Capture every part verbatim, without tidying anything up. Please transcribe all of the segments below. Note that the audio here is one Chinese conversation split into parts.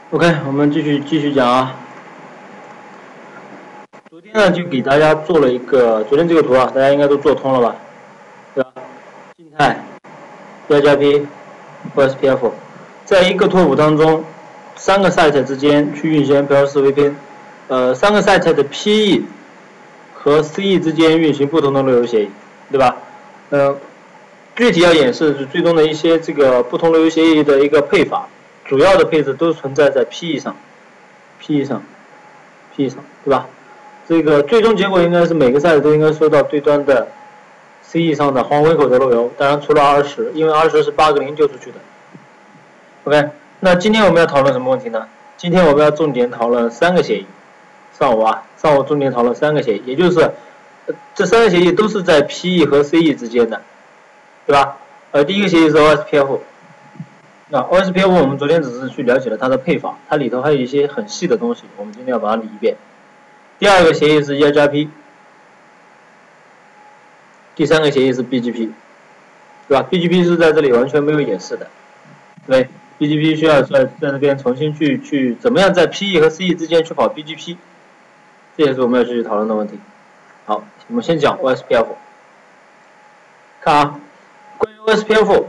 OK， 我们继续继续讲啊。昨天呢，就给大家做了一个，昨天这个图啊，大家应该都做通了吧？对吧？静态 Y 加 P、O S P F， 在一个拓扑当中，三个 site 之间去运行 M P L 四 V P N， 呃，三个 site 的 P E 和 C E 之间运行不同的路由协议，对吧？呃，具体要演示是最终的一些这个不同路由协议的一个配法。主要的配置都存在在 P E 上 ，P E 上 ，P E 上，对吧？这个最终结果应该是每个 site 都应该收到对端的 C E 上的黄回口的路由，当然除了二十，因为二十是八个零丢出去的。OK， 那今天我们要讨论什么问题呢？今天我们要重点讨论三个协议。上午啊，上午重点讨论三个协议，也就是这三个协议都是在 P E 和 C E 之间的，对吧？呃，第一个协议是 O S P F。那 O S P F 我们昨天只是去了解了它的配法，它里头还有一些很细的东西，我们今天要把它理一遍。第二个协议是 Y 加 P， 第三个协议是 B G P， 对吧 ？B G P 是在这里完全没有演示的，对 ，B G P 需要在在这边重新去去怎么样在 P E 和 C E 之间去跑 B G P， 这也是我们要继续讨论的问题。好，我们先讲 O S P F， 看啊，关于 O S P F。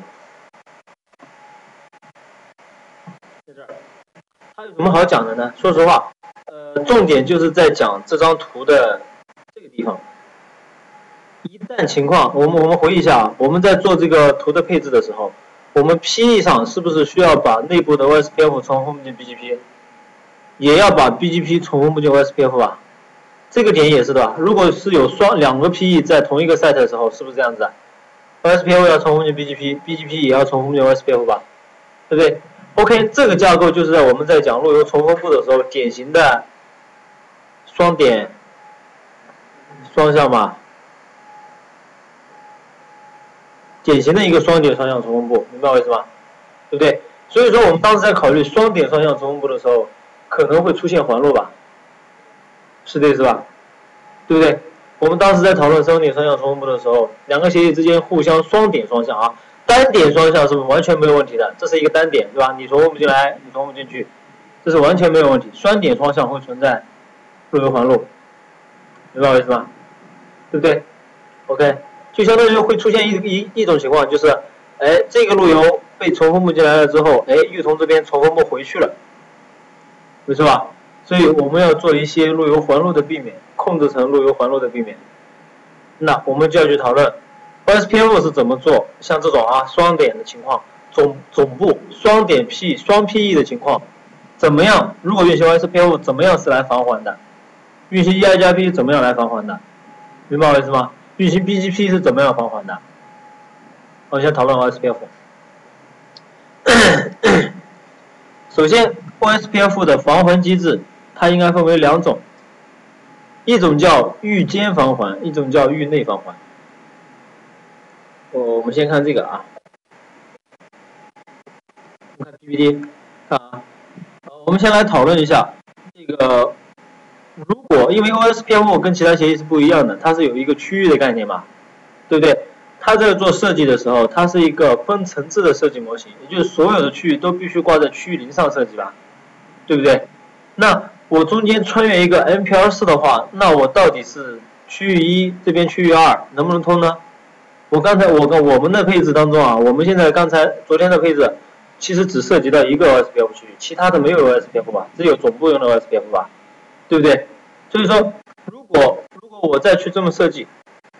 它有什么好讲的呢？说实话，呃，重点就是在讲这张图的这个地方。一旦情况，我们我们回忆一下，我们在做这个图的配置的时候，我们 P E 上是不是需要把内部的 O S P F 重封不进 B G P， 也要把 B G P 重封不进 O S P F 吧？这个点也是的吧？如果是有双两个 P E 在同一个 site 的时候，是不是这样子啊 ？O S P F 要重封进 B G P，B G P 也要重封进 O S P F 吧？对不对？OK， 这个架构就是在我们在讲路由重封部的时候，典型的双点双向嘛，典型的一个双点双向重封部，明白我意思吗？对不对？所以说我们当时在考虑双点双向重封部的时候，可能会出现环路吧，是这意思吧？对不对？我们当时在讨论双点双向重封部的时候，两个协议之间互相双点双向啊。单点双向是完全没有问题的，这是一个单点，对吧？你重封不进来，你重封不进去，这是完全没有问题。双点双向会存在路由环路，明白我意思吗？对不对 ？OK， 就相当于会出现一一一种情况，就是，哎，这个路由被重封不进来了之后，哎，又从这边重封不回去了，没错吧？所以我们要做一些路由环路的避免，控制成路由环路的避免。那我们就要去讨论。O S P F 是怎么做？像这种啊双点的情况，总总部双点 P 双 P E 的情况，怎么样？如果运行 O S P F 怎么样是来防环的？运行 Y 加 P 怎么样来防环的？明白我意思吗？运行 B G P 是怎么样防环的？我们先讨论 O S P F。首先 ，O S P F 的防环机制，它应该分为两种，一种叫域间防环，一种叫域内防环。我们先看这个啊，我们看 P P T， 看啊，我们先来讨论一下这个，如果因为 O S P F 跟其他协议是不一样的，它是有一个区域的概念嘛，对不对？它在做设计的时候，它是一个分层次的设计模型，也就是所有的区域都必须挂在区域零上设计吧，对不对？那我中间穿越一个 M P L 四的话，那我到底是区域一这边区域二能不能通呢？我刚才我跟我们的配置当中啊，我们现在刚才昨天的配置，其实只涉及到一个 O S P F 区域，其他的没有 O S P F 吧，只有总部用的 O S P F 吧，对不对？所以说，如果如果我再去这么设计，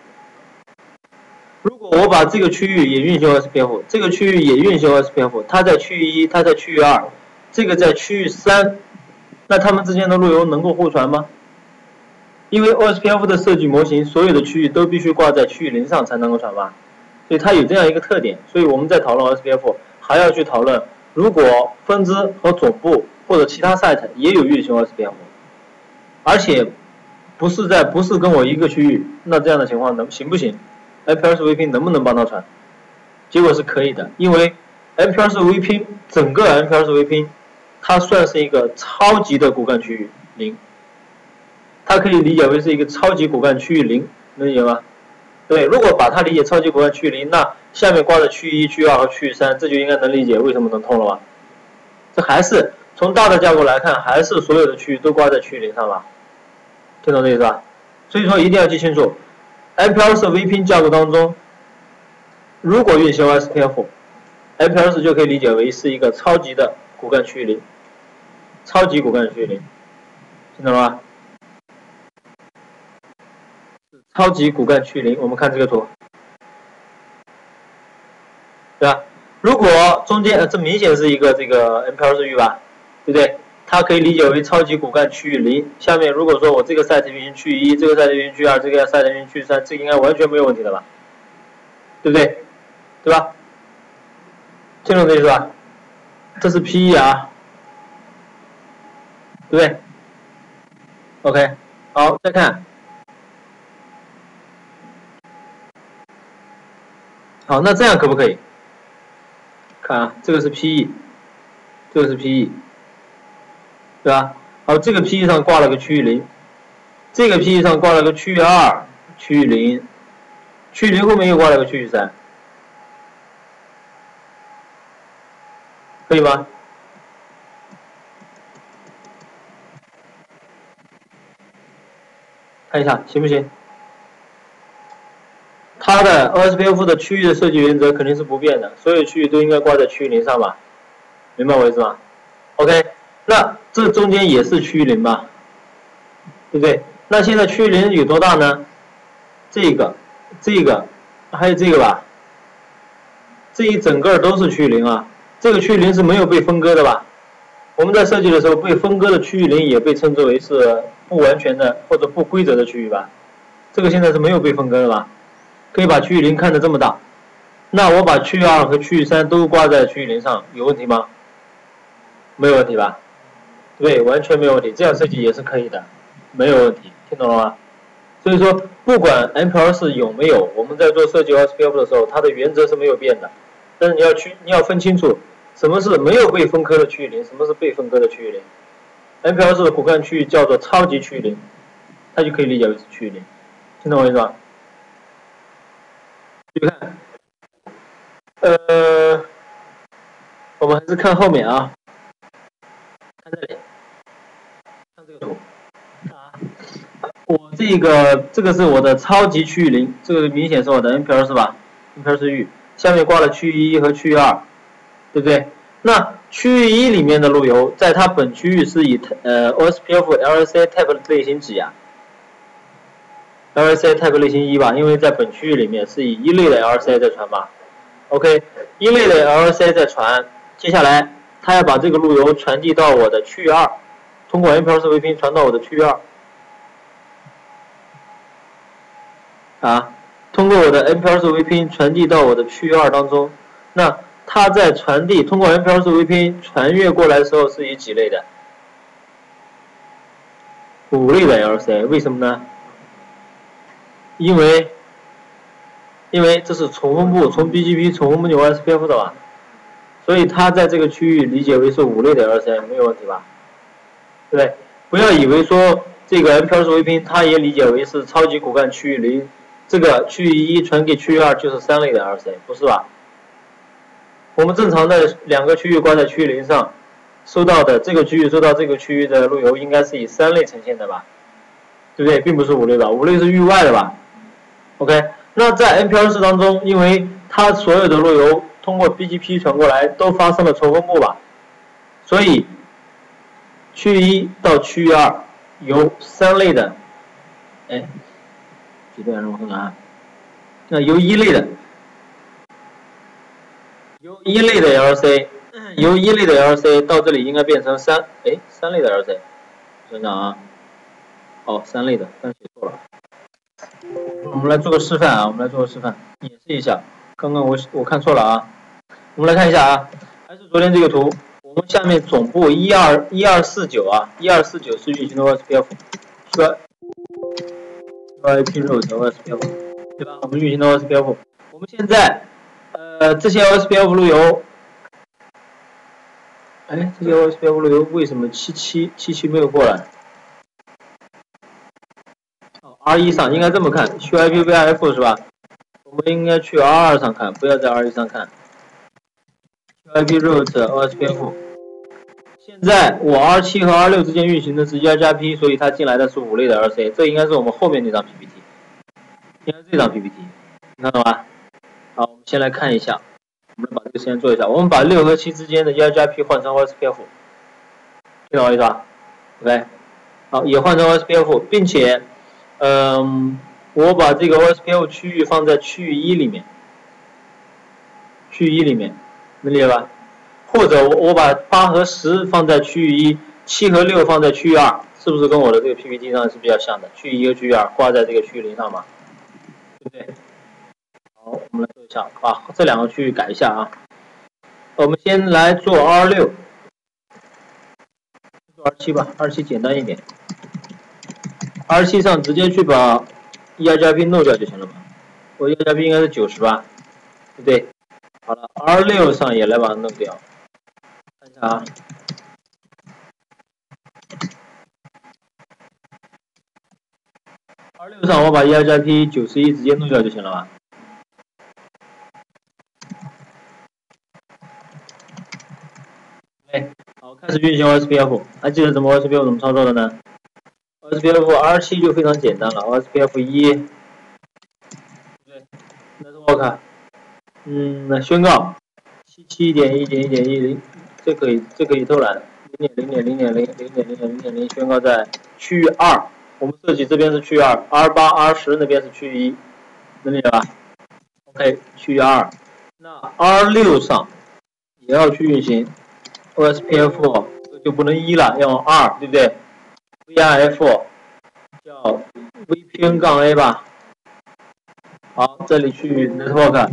如果我把这个区域也运行 O S P F， 这个区域也运行 O S P F， 它在区域一，它在区域二，这个在区域三，那它们之间的路由能够互传吗？因为 O S P F 的设计模型，所有的区域都必须挂在区域零上才能够传发，所以它有这样一个特点。所以我们在讨论 O S P F， 还要去讨论，如果分支和总部或者其他 site 也有运行 O S P F， 而且不是在不是跟我一个区域，那这样的情况能行不行 ？M P L 四 V P N 能不能帮它传？结果是可以的，因为 M P L 四 V P N 整个 M P L 四 V P N 它算是一个超级的骨干区域零。它可以理解为是一个超级骨干区域零，能理解吗？对，如果把它理解超级骨干区域零，那下面挂的区域一、区域二和区域三，这就应该能理解为什么能通了吧？这还是从大的架构来看，还是所有的区域都挂在区域零上吧？听懂这意思吧？所以说一定要记清楚 ，M P L 四 V 拼架构当中，如果运行 O S P F，M P L 四就可以理解为是一个超级的骨干区域零，超级骨干区域零，听懂了吗？超级骨干区域零，我们看这个图，对吧？如果中间呃，这明显是一个这个 M P L 四域吧，对不对？它可以理解为超级骨干区域零。下面如果说我这个 set 运行区域一，这个 set 运行区域二，这个 set 运行区域三，这个应该完全没有问题的吧？对不对？对吧？听懂这意思吧？这是 P E 啊，对不对 ？OK， 好，再看。好，那这样可不可以？看啊，这个是 P E， 这个是 P E， 对吧？好，这个 P E 上挂了个区域零，这个 P E 上挂了个区域二，区域零，区域零后面又挂了个区域三，可以吗？看一下行不行？它的 O S P F 的区域的设计原则肯定是不变的，所有区域都应该挂在区域零上吧？明白我意思吗 ？OK， 那这中间也是区域零吧？对不对？那现在区域零有多大呢？这个、这个，还有这个吧？这一整个都是区域零啊。这个区域零是没有被分割的吧？我们在设计的时候，被分割的区域零也被称之为是不完全的或者不规则的区域吧？这个现在是没有被分割的吧？可以把区域零看得这么大，那我把区域二和区域三都挂在区域零上，有问题吗？没有问题吧？对，完全没有问题，这样设计也是可以的，没有问题，听懂了吗？所以说，不管 M P L 四有没有，我们在做设计 O S P F 的时候，它的原则是没有变的，但是你要去，你要分清楚，什么是没有被分割的区域零，什么是被分割的区域零。M P L 四的骨干区域叫做超级区域零，它就可以理解为是区域零，听懂我意思吧？去看，呃，我们还是看后面啊，看这里，看这个图，啊，我这个这个是我的超级区域零，这个明显是我的 M P L 是吧 ？M P L 是域，下面挂了区域一和区域二，对不对？那区域一里面的路由，在它本区域是以呃 O S P F L S A type 类型几啊 ？L S A type 类型一吧，因为在本区域里面是以一类的 L S A 在传吧。OK， 一类的 L S A 在传，接下来它要把这个路由传递到我的区域二，通过 M P L 四 微拼传到我的区域二。啊，通过我的 M P L 四 微拼传递到我的区域二当中，那它在传递通过 M P L 四 微拼传阅过来的时候是以几类的？五类的 L S A， 为什么呢？因为因为这是重分布，从 B G P 重分布进 O S P F 的吧，所以它在这个区域理解为是五类的 L S A， 没有问题吧？对不对？不要以为说这个 M P L 四 微拼它也理解为是超级骨干区域零，这个区域一传给区域二就是三类的 L S A， 不是吧？我们正常的两个区域挂在区域零上，收到的这个区域收到这个区域的路由应该是以三类呈现的吧？对不对？并不是五类吧？五类是域外的吧 ？OK， 那在 M P L 四 当中，因为它所有的路由通过 B G P 传过来都发生了重分布吧，所以区域一到区域二由三类的，哎，几段让我看看啊？那由一类的。由一类的 L C， 由一类的 L C 到这里应该变成三，哎，三类的 L C， 想想啊，哦，三类的，刚写错了。我们来做个示范啊，我们来做个示范，演示一下。刚刚我我看错了啊，我们来看一下啊，还是昨天这个图，我们下面总部一二一二四九啊，一二四九是运行的 O S P F， 需要 I P route O S P F， 对吧？我们运行的 O S P F， 我们现在。呃，这些 O S P F 路由，哎，这些 O S P F 路由为什么七七七七没有过来？哦 ，R 一 上应该这么看，去 I P V I F 是吧？我们应该去 R 二 上看，不要在 R 一 上看。I P route O S P F， 现在我 R 七 和 R 六之间运行的是 E R 加 P， 所以它进来的是五类的 R C， 这应该是我们后面那张 P P T， 应该是这张 P P T， 你看懂吗？好，我们先来看一下，我们把这个先做一下，我们把六和七之间的 E R 加 P 换成 O S P F， 听懂我意思吧 ？OK， 好，也换成 O S P F， 并且，嗯，我把这个 O S P F 区域放在区域一里面，区域一里面，能理解吧？或者我我把八和十放在区域一，七和六放在区域二，是不是跟我的这个 P P T 上是比较像的？区域一和区域二挂在这个区域零上嘛，对不对？好，我们来做一下，把这两个区域改一下啊。我们先来做 R 六， 做 R 七 吧 ，R 七 简单一点。R 七 上直接去把 E R 加 P 弄掉就行了嘛。我 E R 加 P 应该是九十吧，对不对？好了 ，R 六 上也来把它弄掉。看一下啊。R 六 上我把 E R 加 P 九十一直接弄掉就行了吧？哎，好，开始运行 O S P F， 还记得怎么 O S P F 怎么操作的呢 ？O S P F R 七 就非常简单了 ，O S P F 一，对 ，Network， 嗯，宣告七七点一点一点一零，这可以这可以偷懒，零点零点零点零零点零点零点零宣告在区域二，我们设计这边是区域二 ，R 八 R 十那边是区域一，能理解吧 ？OK， 区域二，那 R 六 上也要去运行 O S P F， 就不能一了，要二，对不对 ？V I F 叫 V P N 杠 A 吧。好，这里去 network，network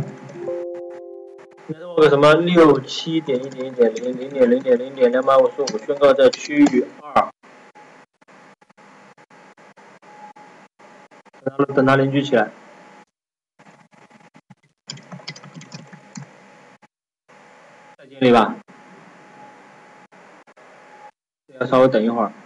什么六七点一点一点零零点零点零点两百五十五，宣告在区域二。等它等它邻居起来。再建立吧。要稍微等一会儿。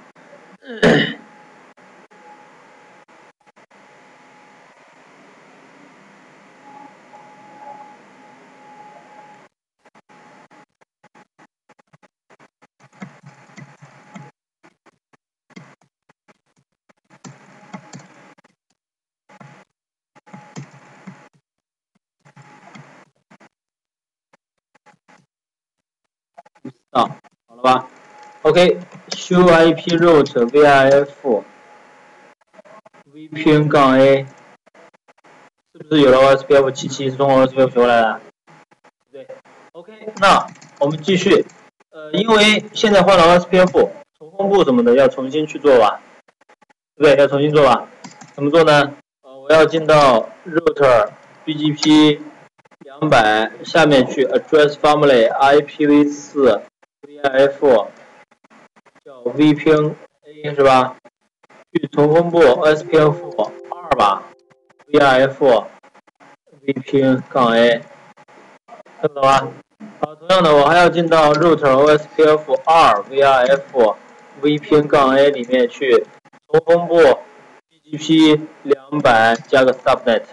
啊，好了吧 ？OK， show I P route V I F V P N 杠 A， 是不是有了 O S P F 七七是通过 O S P F 学过来的？对 ，OK， 那我们继续。呃，因为现在换了 O S P F， 重封部什么的要重新去做吧，对不对？要重新做吧？怎么做呢？呃，我要进到 router B G P 两百下面去 address family I P v 四 V I F 叫 V P N A 是吧？去重封部 O S P F 二吧 V I F V P N 杠 A， 看懂吗？好，同样的我还要进到 router O S P F 二 V I F V P N 杠 A 里面去重封部 B G P 两百加个 subnet，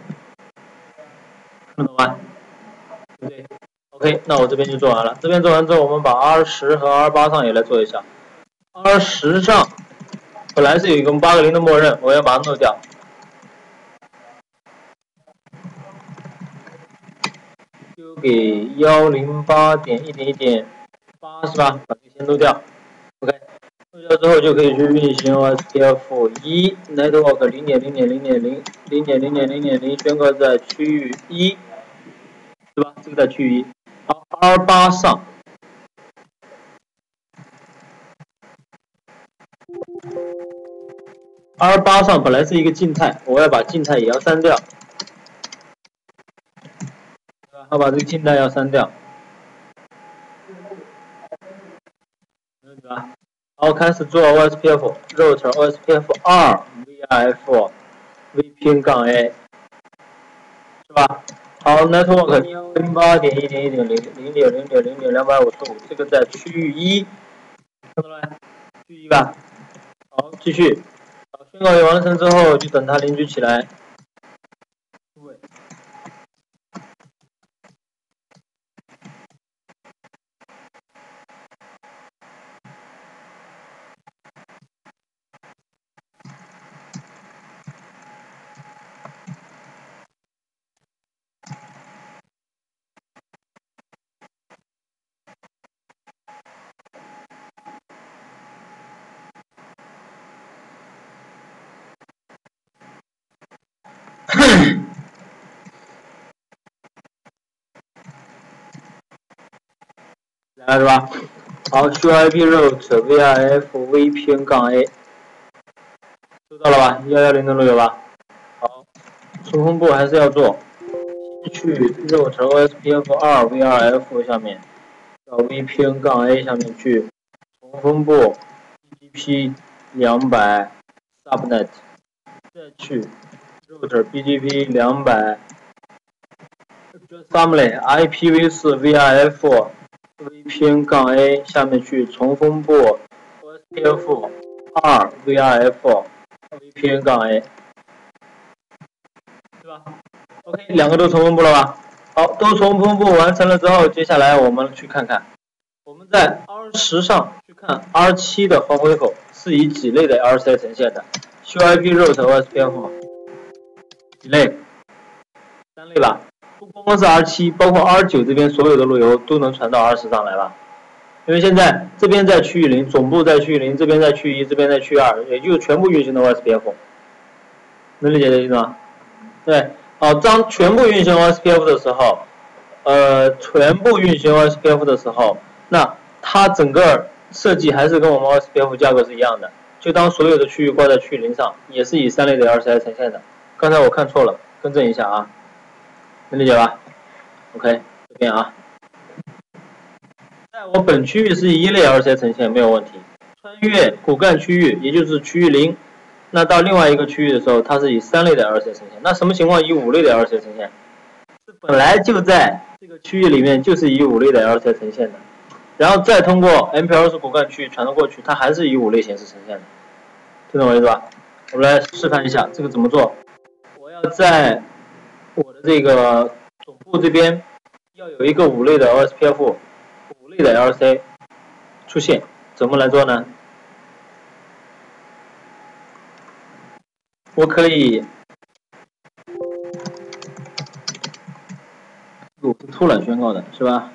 看懂吗？对不对 ？OK， 那我这边就做完了。这边做完之后，我们把 R 十 和 R 八 上也来做一下。R 十 上本来是有一个八个零的默认，我要把它弄掉。丢给一零八点一点一点八是吧？把这个先弄掉。OK， 弄掉之后就可以去运行 O S P F 一 network 零点零点零点零零点零点零点零宣告在区域一，对吧？这个在区域一。好 ，R 八 上。R 八 上本来是一个静态，我要把静态也要删掉，对吧？要把这个静态要删掉，对吧？然后开始做 O S P F route O S P F 二 V I F V P N 杠 A， 是吧？好 ，network 一零八点一点一点零零点零点零点两百五十五，这个在区域一，看到了没？区域一吧。好，继续。好，宣告完成之后，就等它邻居起来。对。 来了是吧？好 ，show I P route virf v 偏杠 a， 收到了吧？一一零的路由吧？好，重分布还是要做，去 route O S P F 二 v 二 f 下面，到 v 偏杠 a 下面去重分布 B G P 两百 subnet， 再去 route B G P 两百 family I P v 四 v I f v 偏杠 a 下面去重分布 O S P F 二 v I f v 偏杠 a， 对吧 ？OK， 两个都重分布了吧？好，都重分布完成了之后，接下来我们去看看，我们在 R 十上去看 R 七的黄回口是以几类的 L C 呈现的 ？show I P route O S P F 几类？三类吧。不光是 R 七，包括 R 九这边所有的路由都能传到 R 十上来吧？因为现在这边在区域零，总部在区域零，这边在区域一，这边在区域二，也就全部运行的 O S P F， 能理解这意思吗？对，好，当全部运行 O S P F 的时候，呃，全部运行 O S P F 的时候，那它整个设计还是跟我们 O S P F 架构是一样的，就当所有的区域挂在区域零上，也是以三类的 L C I 呈现的。刚才我看错了，更正一下啊，能理解吧 ？OK， 这边啊。在我本区域是以一类 L C I 呈现没有问题，穿越骨干区域，也就是区域零，那到另外一个区域的时候，它是以三类的 L C I 呈现。那什么情况以五类的 L C I 呈现？是本来就在这个区域里面就是以五类的 L C I 呈现的，然后再通过 M P L S 骨干区域传到过去，它还是以五类形式呈现的，听懂我意思吧？我们来示范一下这个怎么做。我要在我的这个总部这边要有一个五类的 O S P F。五类的 L C 出现，怎么来做呢？我可以，我是突然宣告的，是吧？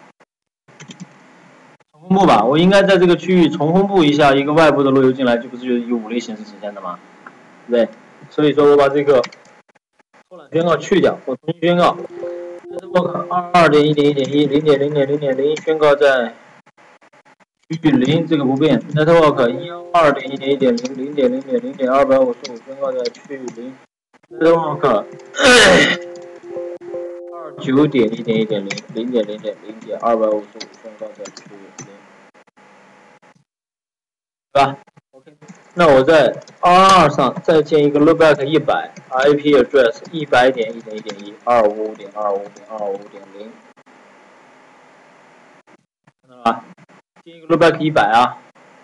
重分布吧，我应该在这个区域重分布一下一个外部的路由进来，就不是就是以五类形式呈现的吗？对不对？所以说我把这个突然宣告去掉，我重新宣告 network 二二点一点一点一零点零点零点零宣告在区域零这个不变 ，network 一二点一点一点零零点零点零点二百五十五宣告在区域零 ，network 二九点一点一点零零点零点零点二百五十五宣告在区域零，对吧 ？OK， 那我在 R 二上再建一个 loopback 一百 ，I P address 一百点一点一点一二五五点二五点二五点零，看到了吧？建一个 loopback 一百啊。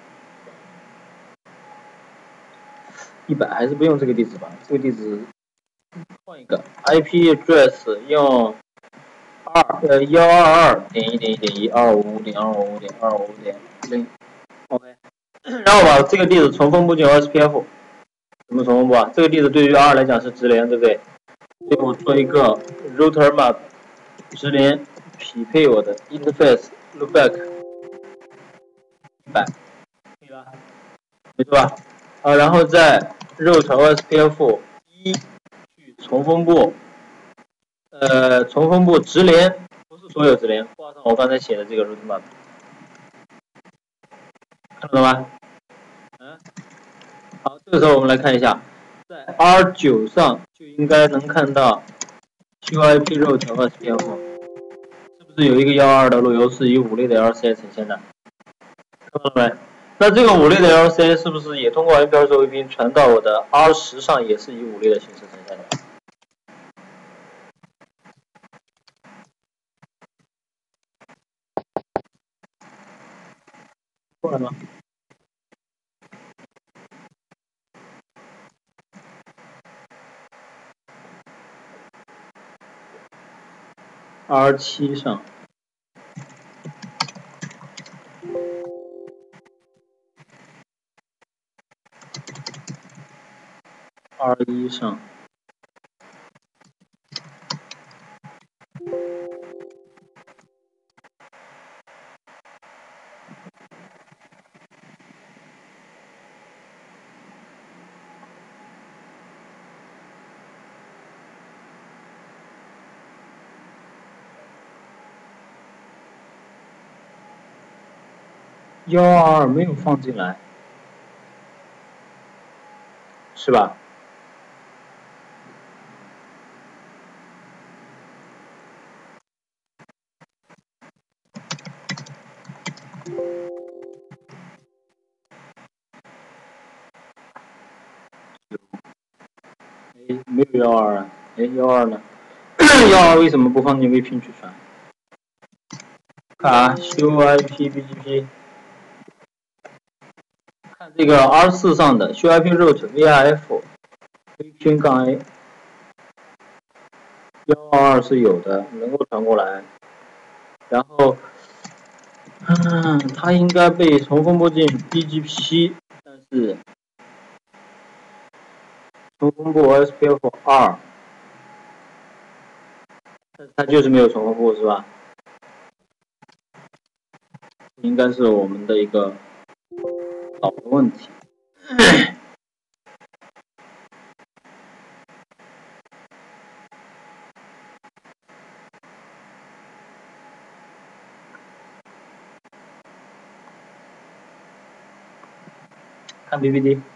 一百还是不用这个地址吧，这个地址换一个 I P address 用二呃幺二二点一点一点一二五五点二五五点二五点零 ，OK， 然后把这个地址重分布进 O S P F， 怎么重分布啊？这个地址对于 R 来讲是直连，对不对？所以我做一个 router map 直连匹配我的 interface loopback 一百，可以吧？没错吧？啊，然后在 route O S P F 一去重分布，呃，重分布直连，不是所有直连，挂上我刚才写的这个 route map， 看到了吗？嗯，好，这个时候我们来看一下，在 R 九上就应该能看到 show I P route O S P F， 是不是有一个一二的路由是以五类的 L C I 呈现的？看到了没？那这个五类的 L C I 是不是也通过 M P L S 卫兵传到我的 R 十上，也是以五类的形式呈现的？过来吗？R 七上。R 一上。 幺二二没有放进来，是吧？哎，没有幺二啊，哎，幺二呢？幺二为什么不放进 V P 去传？看啊，修 I P B G P， 看这个 R 四 上的修 I P route V I F V P N A， 幺二二是有的，能够传过来。然后，嗯，它应该被重分布进 B G P， 但是重分布 O S P F 二，但是它就是没有重分布，是吧？应该是我们的一个老的问题。看 P P T，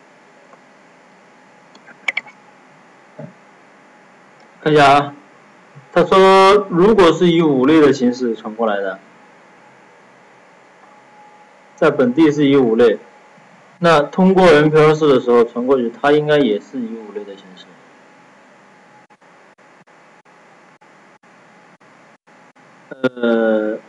看一下啊。他说，如果是以五类的形式传过来的，在本地是以五类，那通过 M P L 四的时候传过去，它应该也是以五类的形式。呃，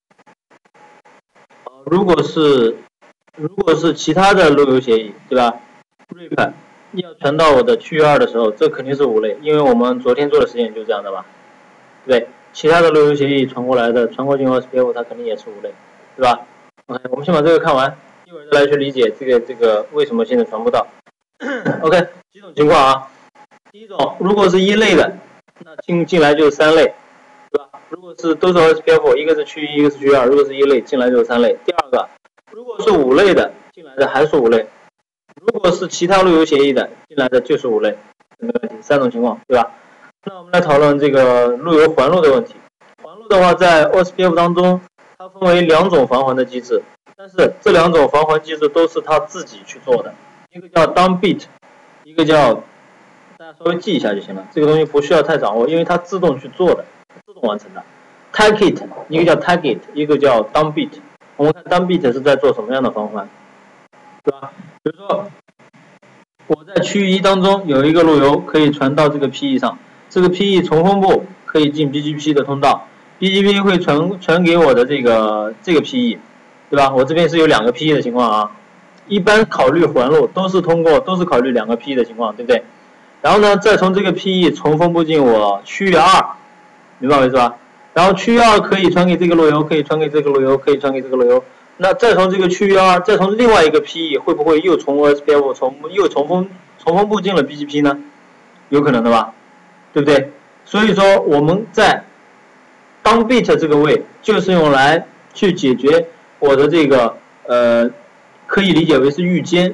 如果是如果是其他的路由协议，对吧 ？R I P 要传到我的区域二的时候，这肯定是五类，因为我们昨天做的实验就是这样的吧？对，其他的路由协议传过来的，传过进 O S P F， 它肯定也是五类，对吧 ？OK， 我们先把这个看完，一会儿再来去理解这个这个为什么现在传不到。OK， 几种情况啊？第一种，如果是一类的，那进进来就是三类，对吧？如果是都是 O S P F， 一个是区一，一个是区二，如果是一类，进来就是三类。第二个，如果是五类的，进来的还是五类；如果是其他路由协议的，进来的就是五类，没问题。三种情况，对吧？那我们来讨论这个路由环路的问题。环路的话，在 O S P F 当中，它分为两种返还的机制，但是这两种返还机制都是它自己去做的，一个叫 down bit， 一个叫大家稍微记一下就行了，这个东西不需要太掌握，因为它自动去做的，自动完成的。Target 一个叫 target， 一个叫 down bit。我们看 down bit 是在做什么样的返还，对吧？比如说我在区域一当中有一个路由可以传到这个 P E 上，这个 P E 重分布可以进 B G P 的通道 ，B G P 会传传给我的这个这个 P E， 对吧？我这边是有两个 P E 的情况啊。一般考虑环路都是通过都是考虑两个 P E 的情况，对不对？然后呢，再从这个 P E 重分布进我区域二，明白我意思吧？然后区域二可以传给这个路由，可以传给这个路由，可以传给这个路由。那再从这个区域二，再从另外一个 P E， 会不会又从 O S P F 重又重分重分布进了 B G P 呢？有可能的吧，对不对？所以说我们在当 bit 这个位就是用来去解决我的这个呃，可以理解为是域间。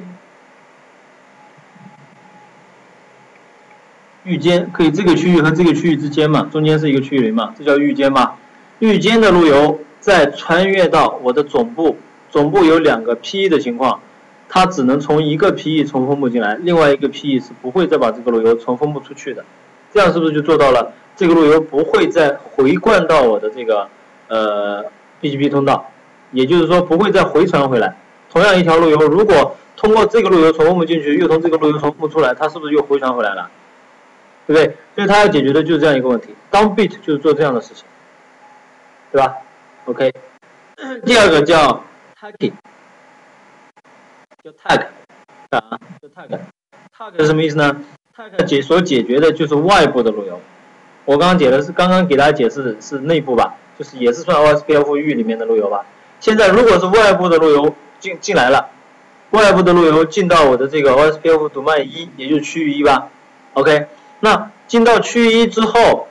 域间可以这个区域和这个区域之间嘛，中间是一个区域零嘛，这叫域间嘛。域间的路由在穿越到我的总部，总部有两个 P E 的情况，它只能从一个 P E 重分布进来，另外一个 P E 是不会再把这个路由重分布出去的。这样是不是就做到了这个路由不会再回灌到我的这个呃 B G P 通道，也就是说不会再回传回来。同样一条路由，如果通过这个路由重分布进去，又从这个路由重分布出来，它是不是又回传回来了？对不对？所以它要解决的就是这样一个问题。当 bit 就是做这样的事情，对吧 ？OK。第二个叫 tagging， 叫 tag 啊，叫 tag。tag 是什么意思呢 ？tag 解所解决的就是外部的路由。我刚刚解的是刚刚给大家解释是内部吧，就是也是算 O S P F 域里面的路由吧。现在如果是外部的路由进进来了，外部的路由进到我的这个 O S P F 读卖一，也就是区域一吧。OK。那进到区域一之后，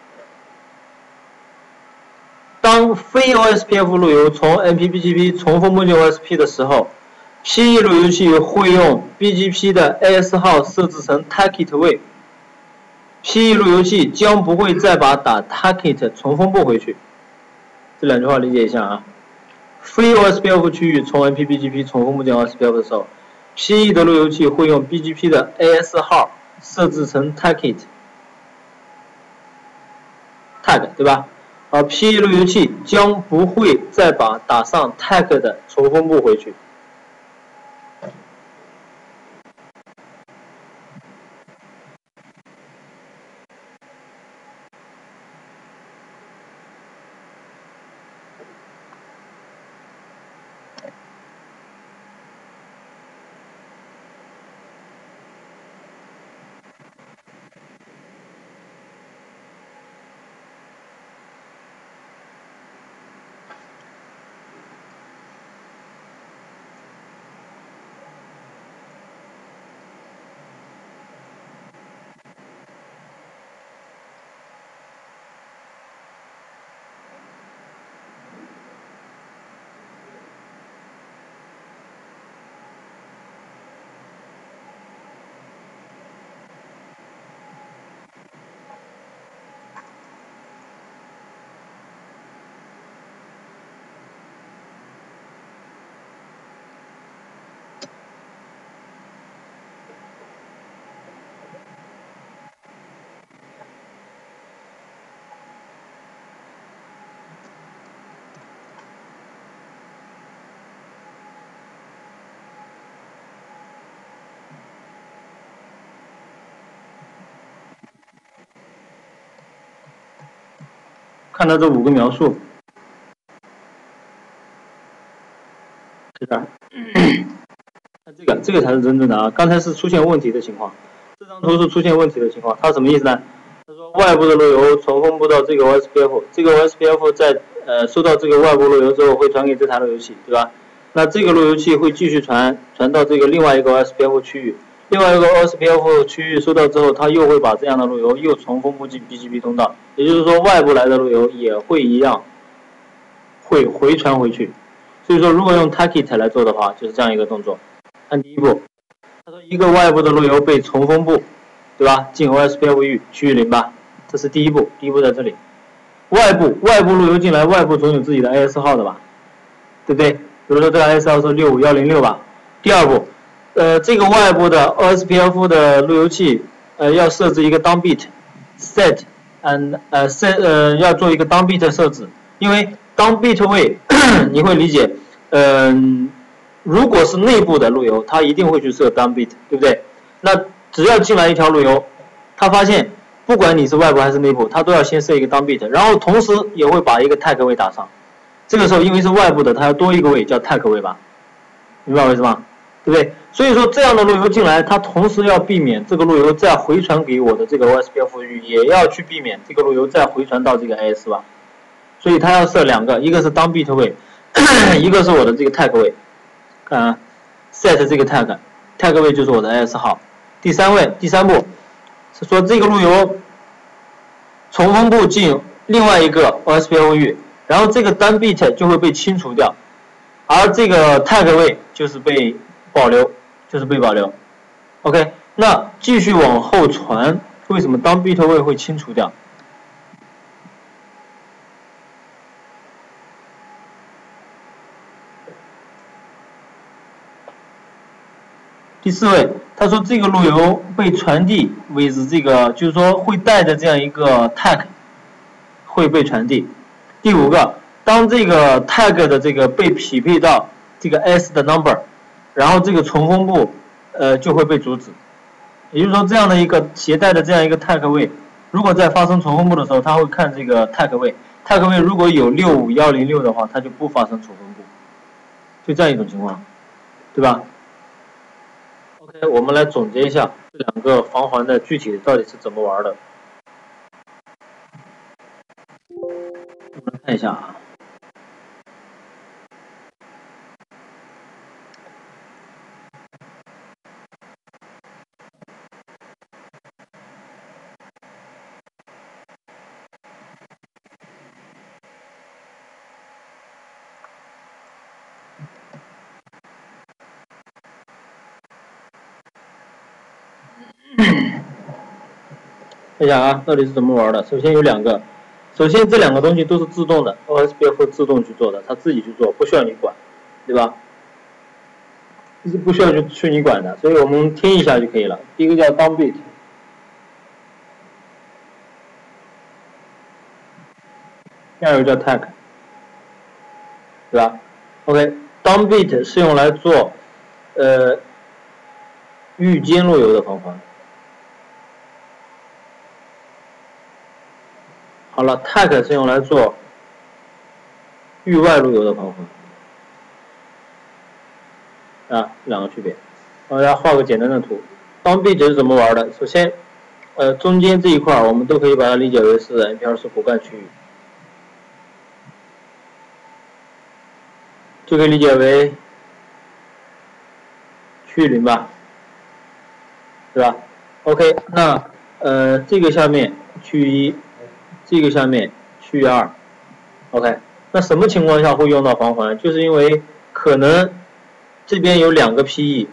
当非 O S P F 路由从 M P B G P 重分布进 O S P 的时候 ，P E 路由器会用 B G P 的 A S 号设置成 target 位 ，P E 路由器将不会再把打 target 重分布回去。这两句话理解一下啊。 非 O S P F 区域从 N P B G P 从分布进 O S P F 的时候 ，P E 的路由器会用 B G P 的 A S 号设置成 target tag， 对吧？而 P E 路由器将不会再把打上 tag 的重分布回去。看到这五个描述，是吧？看这个，这个才是真正的啊！刚才是出现问题的情况，这张图是出现问题的情况，它什么意思呢？他说外部的路由从分布到这个 O S P F， 这个 O S P F 在呃收到这个外部路由之后会传给这台路由器，对吧？那这个路由器会继续传传到这个另外一个 O S P F 区域，另外一个 O S P F 区域收到之后，它又会把这样的路由又重分布进 B G P 通道，也就是说外部来的路由也会一样会回传回去。所以说，如果用 target 来做的话，就是这样一个动作。看第一步，他说一个外部的路由被重分布，对吧？进 O S P F 域区域零吧，这是第一步，第一步在这里。外部外部路由进来，外部总有自己的 A S 号的吧，对不对？比如说这个 A S 号是六五一零六吧。第二步，呃，这个外部的 O S P F 的路由器，呃，要设置一个 down bit set and 呃 set 呃要做一个 down bit 设置，因为 down bit 位你会理解，嗯、呃。如果是内部的路由，它一定会去设 down bit， 对不对？那只要进来一条路由，它发现不管你是外部还是内部，它都要先设一个 down bit， 然后同时也会把一个 tag 位打上。这个时候因为是外部的，它要多一个位叫 tag 位吧，明白我意思吗？对不对？所以说这样的路由进来，它同时要避免这个路由再回传给我的这个 O S P F 域，也要去避免这个路由再回传到这个 A S 吧。所以它要设两个，一个是 down bit 位，一个是我的这个 tag 位。啊 ，set 这个 tag，tag 位就是我的 A S 号。第三位，第三步是说这个路由重分布进另外一个 O S P F 域，然后这个单 bit 就会被清除掉，而这个 tag 位就是被保留，就是被保留。OK， 那继续往后传，为什么单 bit 位会清除掉？第四位，他说这个路由被传递 with 这个，就是说会带着这样一个 tag 会被传递。第五个，当这个 tag 的这个被匹配到这个 S 的 number， 然后这个重分布呃就会被阻止。也就是说，这样的一个携带的这样一个 tag 位，如果在发生重分布的时候，它会看这个 tag 位 ，tag 位如果有六五一零六的话，它就不发生重分布，就这样一种情况，对吧？ OK， 我们来总结一下这两个防环的具体到底是怎么玩的。我们来看一下啊。看一下啊，到底是怎么玩的？首先有两个， 首先这两个东西都是自动的 ，O S B F 自动去做的，它自己去做，不需要你管，对吧？是不需要去去你管的，所以我们听一下就可以了。第一个叫 downbeat， 第二个叫 tag， 对吧 ？OK，downbeat 是用来做呃域间路由的防环。好了 ，tag 是用来做域外路由的防环。啊，两个区别。我大家画个简单的图。downbeat 是怎么玩的？首先，呃，中间这一块我们都可以把它理解为是 M P 二十骨干区域，就可以理解为区域零吧，对吧 ？OK， 那呃这个下面区域一，这个下面区域二 ，OK， 那什么情况下会用到防环？就是因为可能这边有两个 P E。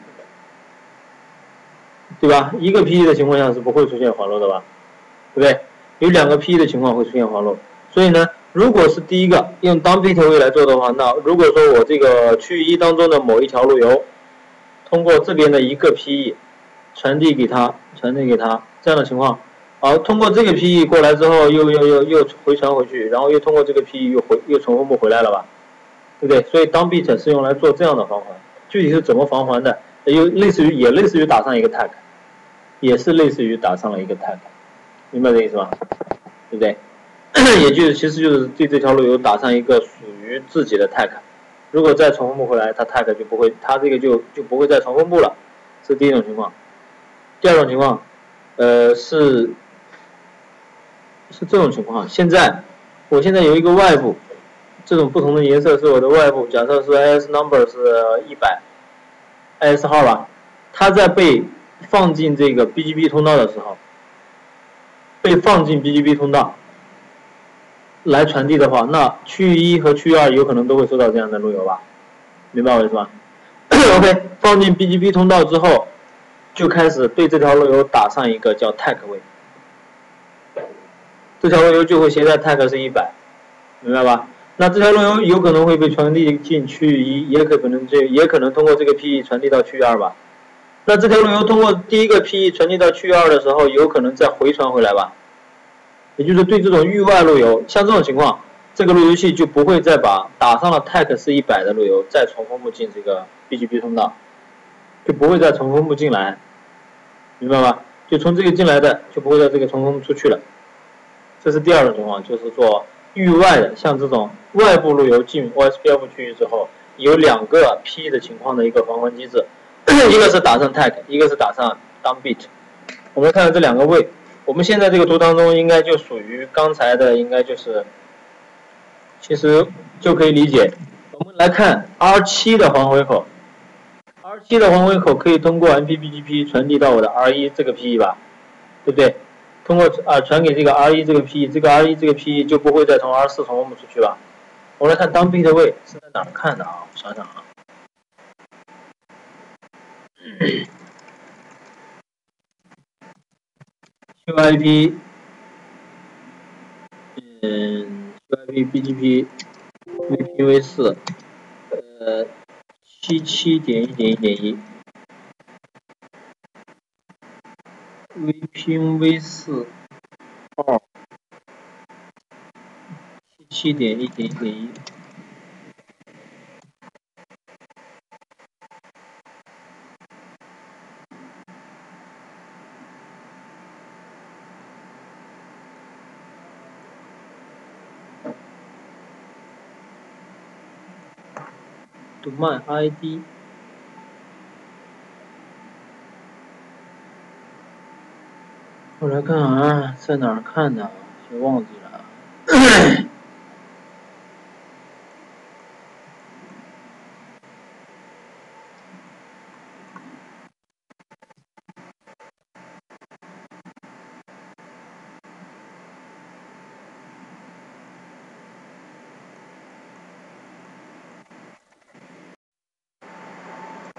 对吧？一个 P E 的情况下是不会出现环漏的吧？对不对？有两个 P E 的情况会出现环漏，所以呢，如果是第一个用 downbeat 位来做的话，那如果说我这个区域一当中的某一条路由，通过这边的一个 P E 传递给它，传递给它这样的情况，好，通过这个 P E 过来之后，又又又又回传回去，然后又通过这个 P E 又回又从分布回来了吧？对不对？所以 downbeat 是用来做这样的防环，具体是怎么防环的，又类似于也类似于打上一个 tag。也是类似于打上了一个 tag， 明白这意思吗？对不对？也就是其实就是对这条路由打上一个属于自己的 tag， 如果再重分布回来，它 tag 就不会，它这个就就不会再重分布了，这是第一种情况。第二种情况，呃是是这种情况，现在我现在有一个外部，这种不同的颜色是我的外部，假设是 I S number 是一百 I S 号吧，它在被放进这个 B G B 通道的时候，被放进 B G B 通道来传递的话，那区域一和区域二有可能都会收到这样的路由吧？明白我意思吧？OK， 放进 B G B 通道之后，就开始对这条路由打上一个叫 tag 位，这条路由就会携带 tag 是一百，明白吧？那这条路由有可能会被传递进区域一，也可能这也可能通过这个 P E 传递到区域二吧？那这条路由通过第一个 P E 传递到区域二的时候，有可能再回传回来吧？也就是对这种域外路由，像这种情况，这个路由器就不会再把打上了 tag 是一百的路由再重分布进这个 B G B 通道，就不会再重分布进来，明白吗？就从这个进来的就不会在这个重分布出去了。这是第二种情况，就是做域外的，像这种外部路由进 O S B F 区域之后，有两个 P E 的情况的一个防环机制。一个是打上 tag， 一个是打上 downbeat。我们看看这两个位，我们现在这个图当中应该就属于刚才的，应该就是，其实就可以理解。我们来看 R 七 的环回口 ，R 七 的环回口可以通过 M P B G P 传递到我的 R 一 这个 P E 吧，对不对？通过啊传给这个 R 一 这个 P E， 这个 R 一 这个 P E 就不会再从 R 四 重分布出去吧？我们来看 downbeat 位是在哪儿看的啊？我想想啊。Q I P， 嗯 ，Q I P B G P V P V 四，呃，七七点一点一点一 ，V P V 四二，七七点一点一点一。domain I D， 我来看啊，在哪儿看的？别忘记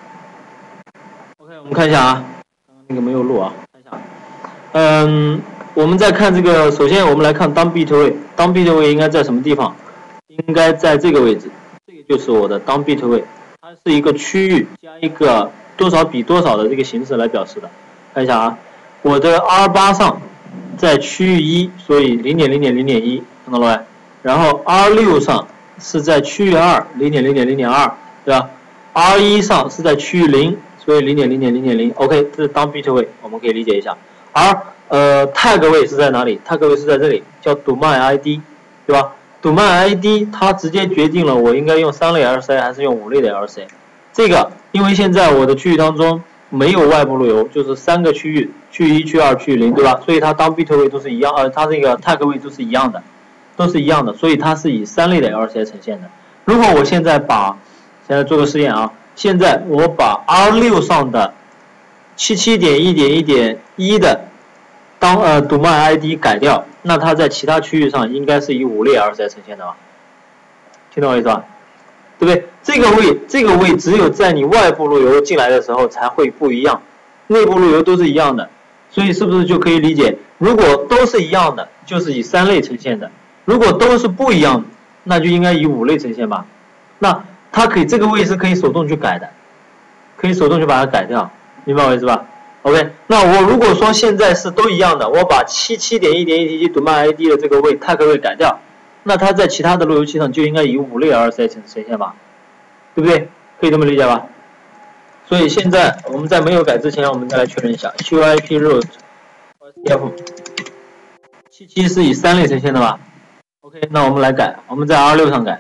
了。OK， 我们看一下啊，刚刚那个没有录啊，看一下。嗯， 我们再看这个，首先我们来看当 bit 位，当 bit 位应该在什么地方？应该在这个位置，这个就是我的当 bit 位，它是一个区域加一个多少比多少的这个形式来表示的。看一下啊，我的 R 八 上在区域一，所以 零点零点零点一， 看到了没？然后 R 六 上是在区域二 零点零点零点二， 对吧？ R 一 上是在区域零，所以 零点零点零点零， OK， 这是当 bit 位，我们可以理解一下。而呃 tag 位是在哪里？ tag 位是在这里，叫 domain I D， 对吧？ domain I D 它直接决定了我应该用三类 L C 还是用五类的 L C。 这个因为现在我的区域当中没有外部路由，就是三个区域，区域一、区域二、区域零，对吧？所以它当 bit 位都是一样，呃，它这个 tag 位都是一样的，都是一样的，所以它是以三类的 L C 呈现的。如果我现在把，现在做个实验啊，现在我把 R 六 上的 七十七点一点一点一 的当呃 domain I D 改掉，那它在其他区域上应该是以五类 L C 呈现的吧？听懂我意思吧？对不对？这个位这个位只有在你外部路由进来的时候才会不一样，内部路由都是一样的，所以是不是就可以理解，如果都是一样的，就是以三类呈现的；如果都是不一样的，那就应该以五类呈现吧？那它可以这个位是可以手动去改的，可以手动去把它改掉，明白我意思吧 ？OK， 那我如果说现在是都一样的，我把七十七点一点一点一 domain I D 的这个位 tag 位改掉，那它在其他的路由器上就应该以五类 L C 呈现吧，对不对？可以这么理解吧？所以现在我们在没有改之前，我们再来确认一下 show I P root O S P F 七十七是以三类呈现的吧 ？OK， 那我们来改，我们在 R 六 上改。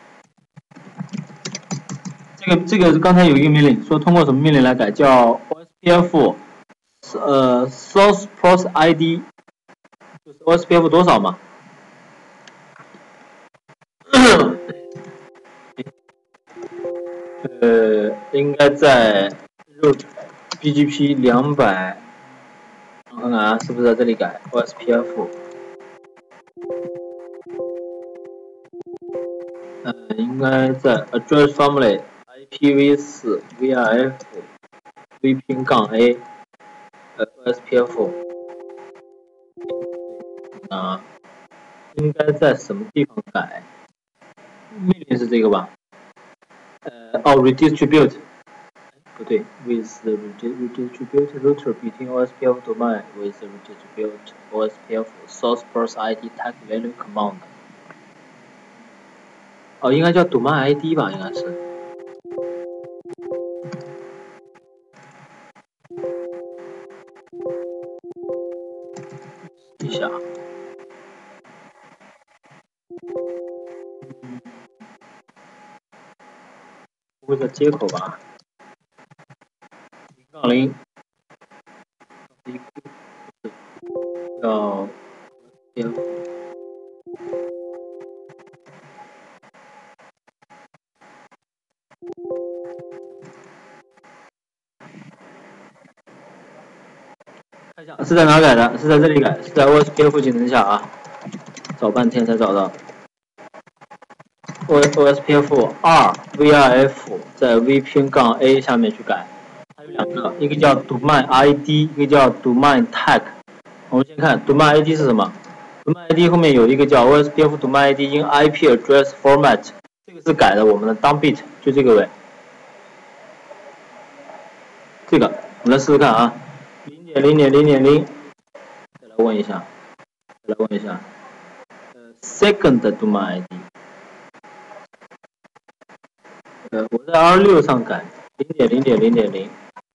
这个这个刚才有一个命令说通过什么命令来改，叫 O S P F 呃 source pros I D， 就是 O S P F 多少嘛？呃，应该在 root B G P 两百，我看看啊，是不是在这里改 O S P F？ 呃，应该在 address family I P v 四 V R F V 拼杠 A O S P F 啊，应该在什么地方改？命令是这个吧？呃，哦 ，redistribute， 不对 ，with the redistribute router between O S P F domain with the redistribute O S P F source pros I D tag value command。哦，应该叫 domain I D 吧，应该是。一下。不会在接口吧？零杠零，要 F。看一下是在哪改的？是在这里改，是在 O S P F 技能下啊，找半天才找到。O S P F 二 V R F 在 V 拼杠 A 下面去改，它有两个，一个叫 domain I D， 一个叫 domain tag。我们先看 domain I D 是什么 ？domain I D 后面有一个叫 O S P F domain I D in I P address format， 这个是改的我们的当 bit， 就这个位。这个我们来试试看啊，零点零点零点零，再来问一下，再来问一下，呃 ，second domain I D。呃，我在 R 六 上改零点零点零点零，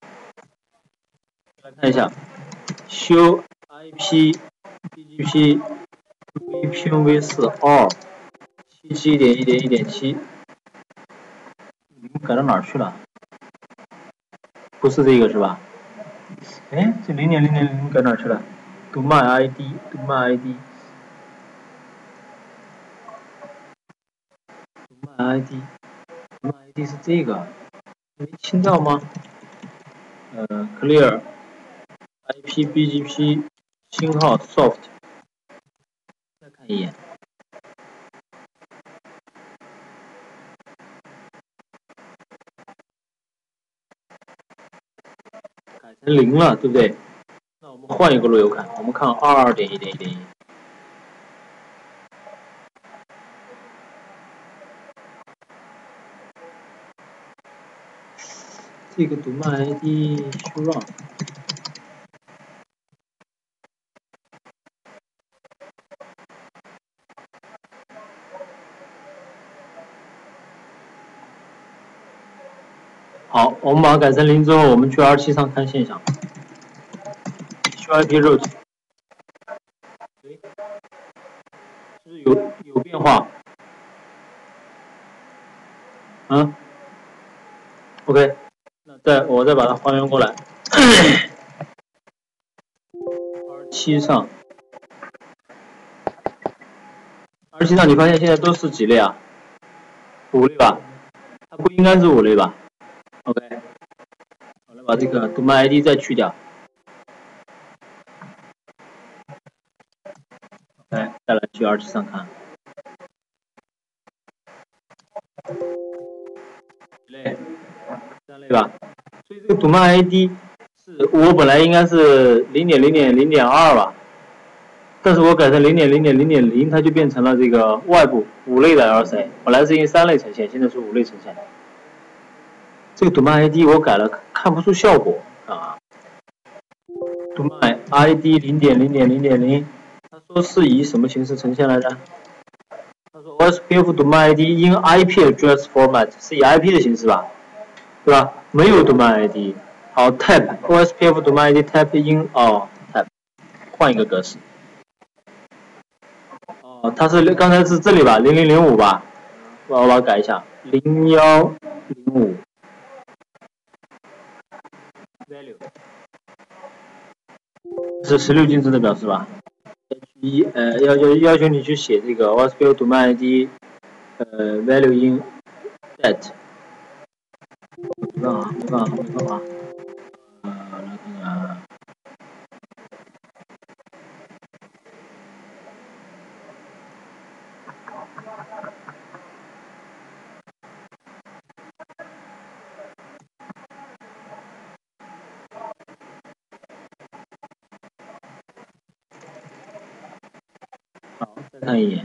来看一下，修 I P B G P V 拼 V 四 all 七七点一点一点七，改到哪儿去了？不是这个是吧？哎，这零点零点零改哪儿去了 ？domain I D domain I D domain I D domain I D 是这个，没清掉吗？呃 ，clear I P B G P 星号 soft， 再看一眼，改成零了，对不对？那我们换一个路由看，我们看二二点一点一点一。这个读卖 I D show run。好，我们把它改成零之后，我们去 R 七 上看现象。show I P route， 是不是有有变化？嗯 ，OK， 那再我再把它还原过来。R 七 上 ，R 七 上你发现现在都是几类啊？五类吧？它不应该是五类吧 ？OK， 好了，把这个 domain I D 再去掉。来，再来去 R 七 上看。几类？三类吧。所以这个 domain I D 是我本来应该是零点零点零点二吧，但是我改成零点零点零点零，它就变成了这个外部五类的 L C， 本来是因三类呈现，现在是五类呈现。这个 domain I D 我改了，看不出效果啊。domain I D 零点零点零点零。他说是以什么形式呈现来的？他说 O S P F domain I D in I P address format 是以 I P 的形式吧，对吧？没有 domain I D。好 ，type O S P F domain I D type in 哦 type 换一个格式。哦，它是刚才是这里吧，零零零五吧，我把它改一下，零幺零五 value 是十六进制的表示吧？一呃要要要求你去写这个 O S P F domain I D 呃 value in that 没办法没办法没办法呃来看看好再看一眼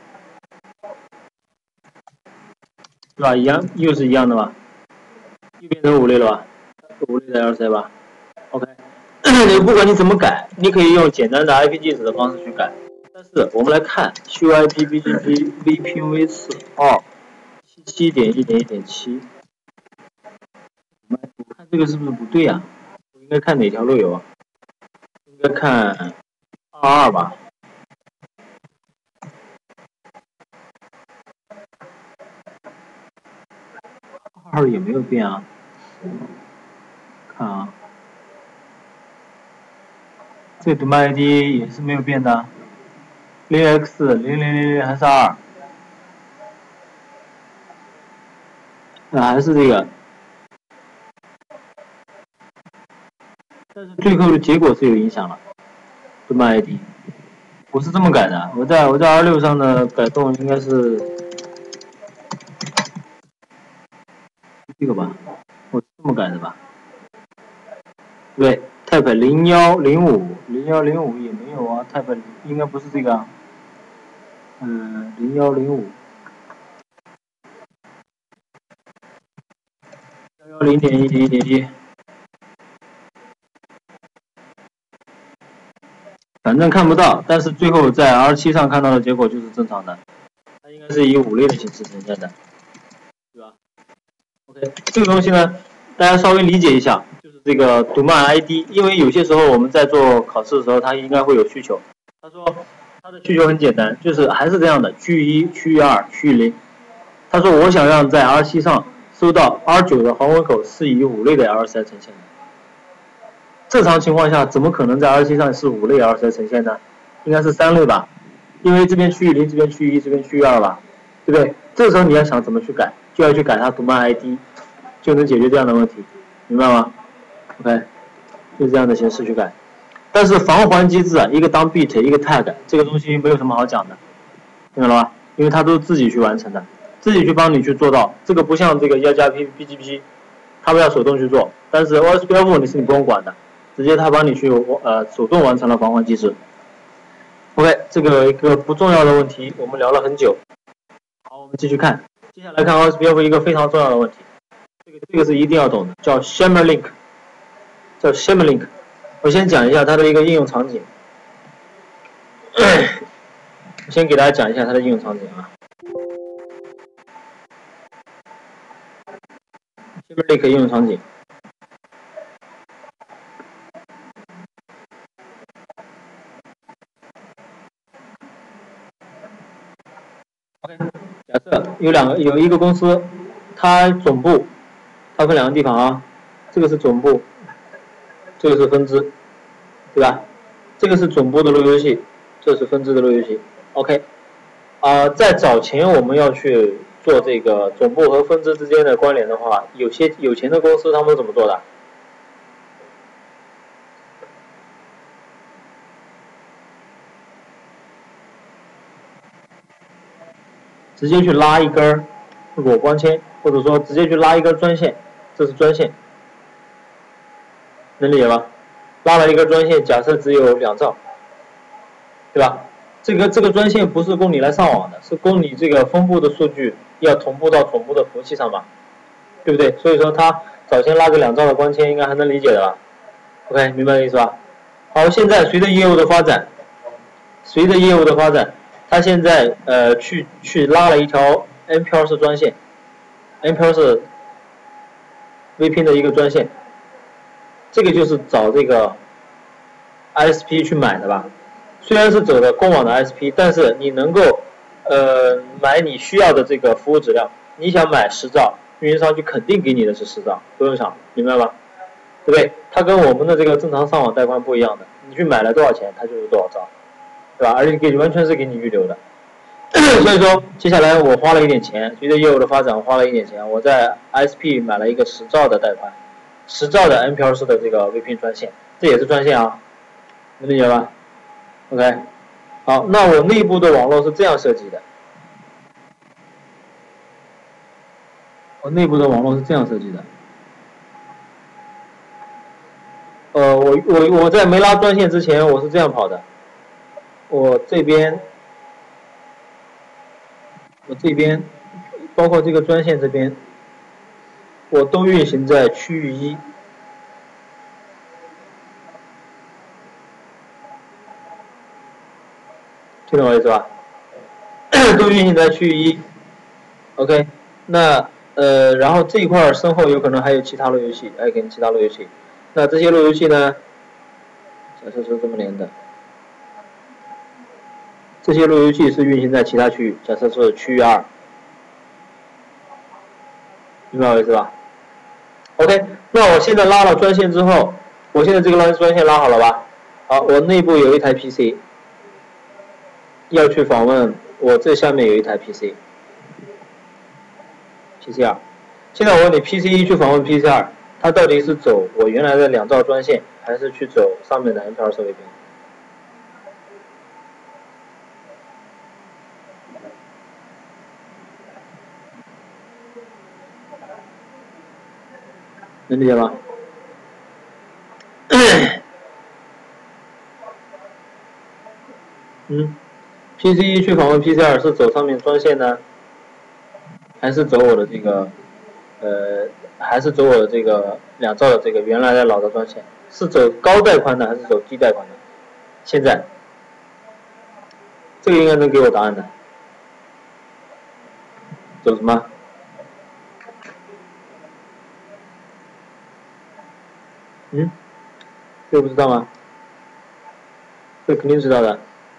是吧？一样又是一样的吧？又变成五类了吧？五类的 L C 吧 ？OK， 不管你怎么改，你可以用简单的 I P 地址的方式去改。但是我们来看 show I P B G P V P V 四二七七点一点一点七，我看这个是不是不对呀、啊？我应该看哪条路由啊？应该看二二吧。二也没有变啊，看啊，这个 domain I D 也是没有变的，零 x 零零零零还是二，那还是这个，但是最后的结果是有影响了 ，domain I D， 我是这么改的，我在我在 R 六 上的改动应该是这个吧，我是这么改的吧。对 ，type 零幺零五零幺零五也没有啊 ，type 应该不是这个啊，嗯，零幺零五幺幺零点一点一点一，反正看不到，但是最后在 R 七 上看到的结果就是正常的，它应该是以五类的形式呈现的，对吧 ？OK， 这个东西呢，大家稍微理解一下。这个 domain I D， 因为有些时候我们在做考试的时候，它应该会有需求。他说他的需求很简单，就是还是这样的，区域一、区域二、区域零。他说我想让在 R 七 上收到 R 九 的横纹口是以五类的 L C 呈现的。正常情况下，怎么可能在 R 七 上是五类 L C 呈现呢？应该是三类吧，因为这边区域零，这边区域一，这边区域二吧，对不对？这时候你要想怎么去改，就要去改它 domain I D， 就能解决这样的问题，明白吗？ OK， 就这样的形式去改，但是防环机制啊，一个当 bit， 一个 tag， 这个东西没有什么好讲的，明白了吧？因为它都是自己去完成的，自己去帮你去做到，这个不像这个要加 P B G P， 他们要手动去做，但是 O S P F 你是你不用管的， 直接它帮你去呃手动完成了返还机制。OK， 这个一个不重要的问题，我们聊了很久。好，我们继续看，接下来看 O S P F 一个非常重要的问题，这个这个是一定要懂的，叫 Shimmer Link， 叫 Shimmer Link。我先讲一下它的一个应用场景，我先给大家讲一下它的应用场景啊。Shimmer Link 应用场景。假设有两个，有一个公司，它总部，它分两个地方啊，这个是总部，这个是分支，对吧？这个是总部的路由器，这是分支的路由器。OK， 啊、呃，在早前我们要去做这个总部和分支之间的关联的话，有些有钱的公司他们怎么做的？直接去拉一根裸光纤，或者说直接去拉一根专线，这是专线，能理解吗？拉了一根专线，假设只有两兆，对吧？这个这个专线不是供你来上网的，是供你这个分布的数据要同步到总部的服务器上嘛，对不对？所以说它早先拉个两兆的光纤，应该还能理解的吧 ？OK， 明白这意思吧？好，现在随着业务的发展，随着业务的发展。他现在呃去去拉了一条 N P L 式专线 ，N P L 是 V P N 的一个专线，这个就是找这个 I S P 去买的吧。虽然是走的公网的 I S P， 但是你能够呃买你需要的这个服务质量。你想买十兆，运营商就肯定给你的是十兆，不用想，明白吗？对不对？它跟我们的这个正常上网带宽不一样的，你去买了多少钱，它就是多少兆。对吧？而且给完全是给你预留的，所以说接下来我花了一点钱，随着业务的发展，我花了一点钱，我在 I S P 买了一个十兆的带宽，十兆的 N P L 式的这个 V P N 专线，这也是专线啊，能理解吧 ？OK， 好，那我内部的网络是这样设计的，我内部的网络是这样设计的，呃，我我我在没拉专线之前，我是这样跑的。我这边，我这边，包括这个专线这边，我都运行在区域一，听懂我意思吧？都运行在区域一 ，OK， 那呃，然后这一块身后有可能还有其他路由器，还有跟其他路由器，那这些路由器呢，假设是这么连的。这些路由器是运行在其他区域，假设是区域二，明白我意思吧 ？OK， 那我现在拉了专线之后，我现在这个拉专线拉好了吧？好，我内部有一台 P C， 要去访问我这下面有一台 P C，P C 二。现在我问你 ，P C 一去访问 P C 二，它到底是走我原来的两兆专线，还是去走上面的 N P L 式 V P N？能理解吗？嗯 ，P C 一去访问 P C 二是走上面专线呢，还是走我的这个，呃，还是走我的这个两兆的这个原来的老的专线？是走高带宽的还是走低带宽的？现在，这个应该能给我答案的。走什么？嗯，这个不知道吗？这个肯定知道的，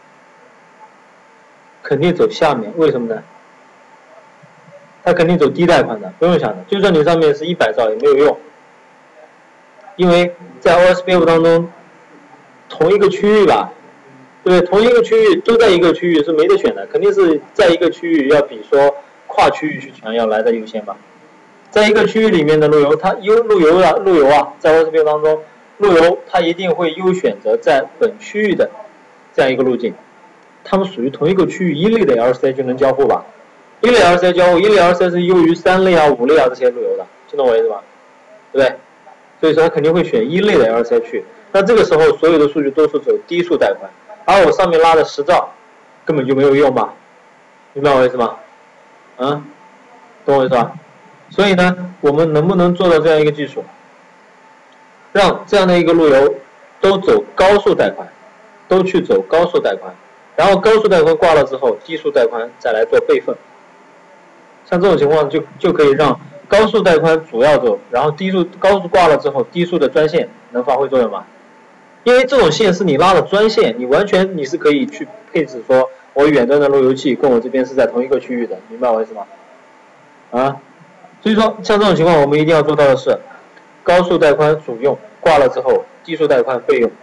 肯定走下面，为什么呢？它肯定走低带宽的，不用想的，就算你上面是一百兆也没有用，因为在 O S P F 当中，同一个区域吧，对不对？同一个区域都在一个区域是没得选的，肯定是在一个区域要比说跨区域去抢要来的优先吧。在一个区域里面的路由，它优路由啊路由啊，在 O S P F 当中，路由它一定会优选择在本区域的这样一个路径，它们属于同一个区域，一类的 L C 就能交互吧。一类 L C 交互，一类 L C 是优于三类啊、五类啊这些路由的，听懂我意思吧？对不对？所以说它肯定会选一类的 L C 去。 那这个时候所有的数据都是走低速带宽，而我上面拉的十兆根本就没有用吧？明白我意思吗？啊，懂我意思吧？所以呢，我们能不能做到这样一个技术，让这样的一个路由都走高速带宽，都去走高速带宽，然后高速带宽挂了之后，低速带宽再来做备份。像这种情况就就可以让高速带宽主要走，然后低速高速挂了之后，低速的专线能发挥作用吗？因为这种线是你拉的专线，你完全你是可以去配置说，我远端的路由器跟我这边是在同一个区域的，明白我意思吗？啊，所以说像这种情况，我们一定要做到的是，高速带宽主用挂了之后，低速带宽备用，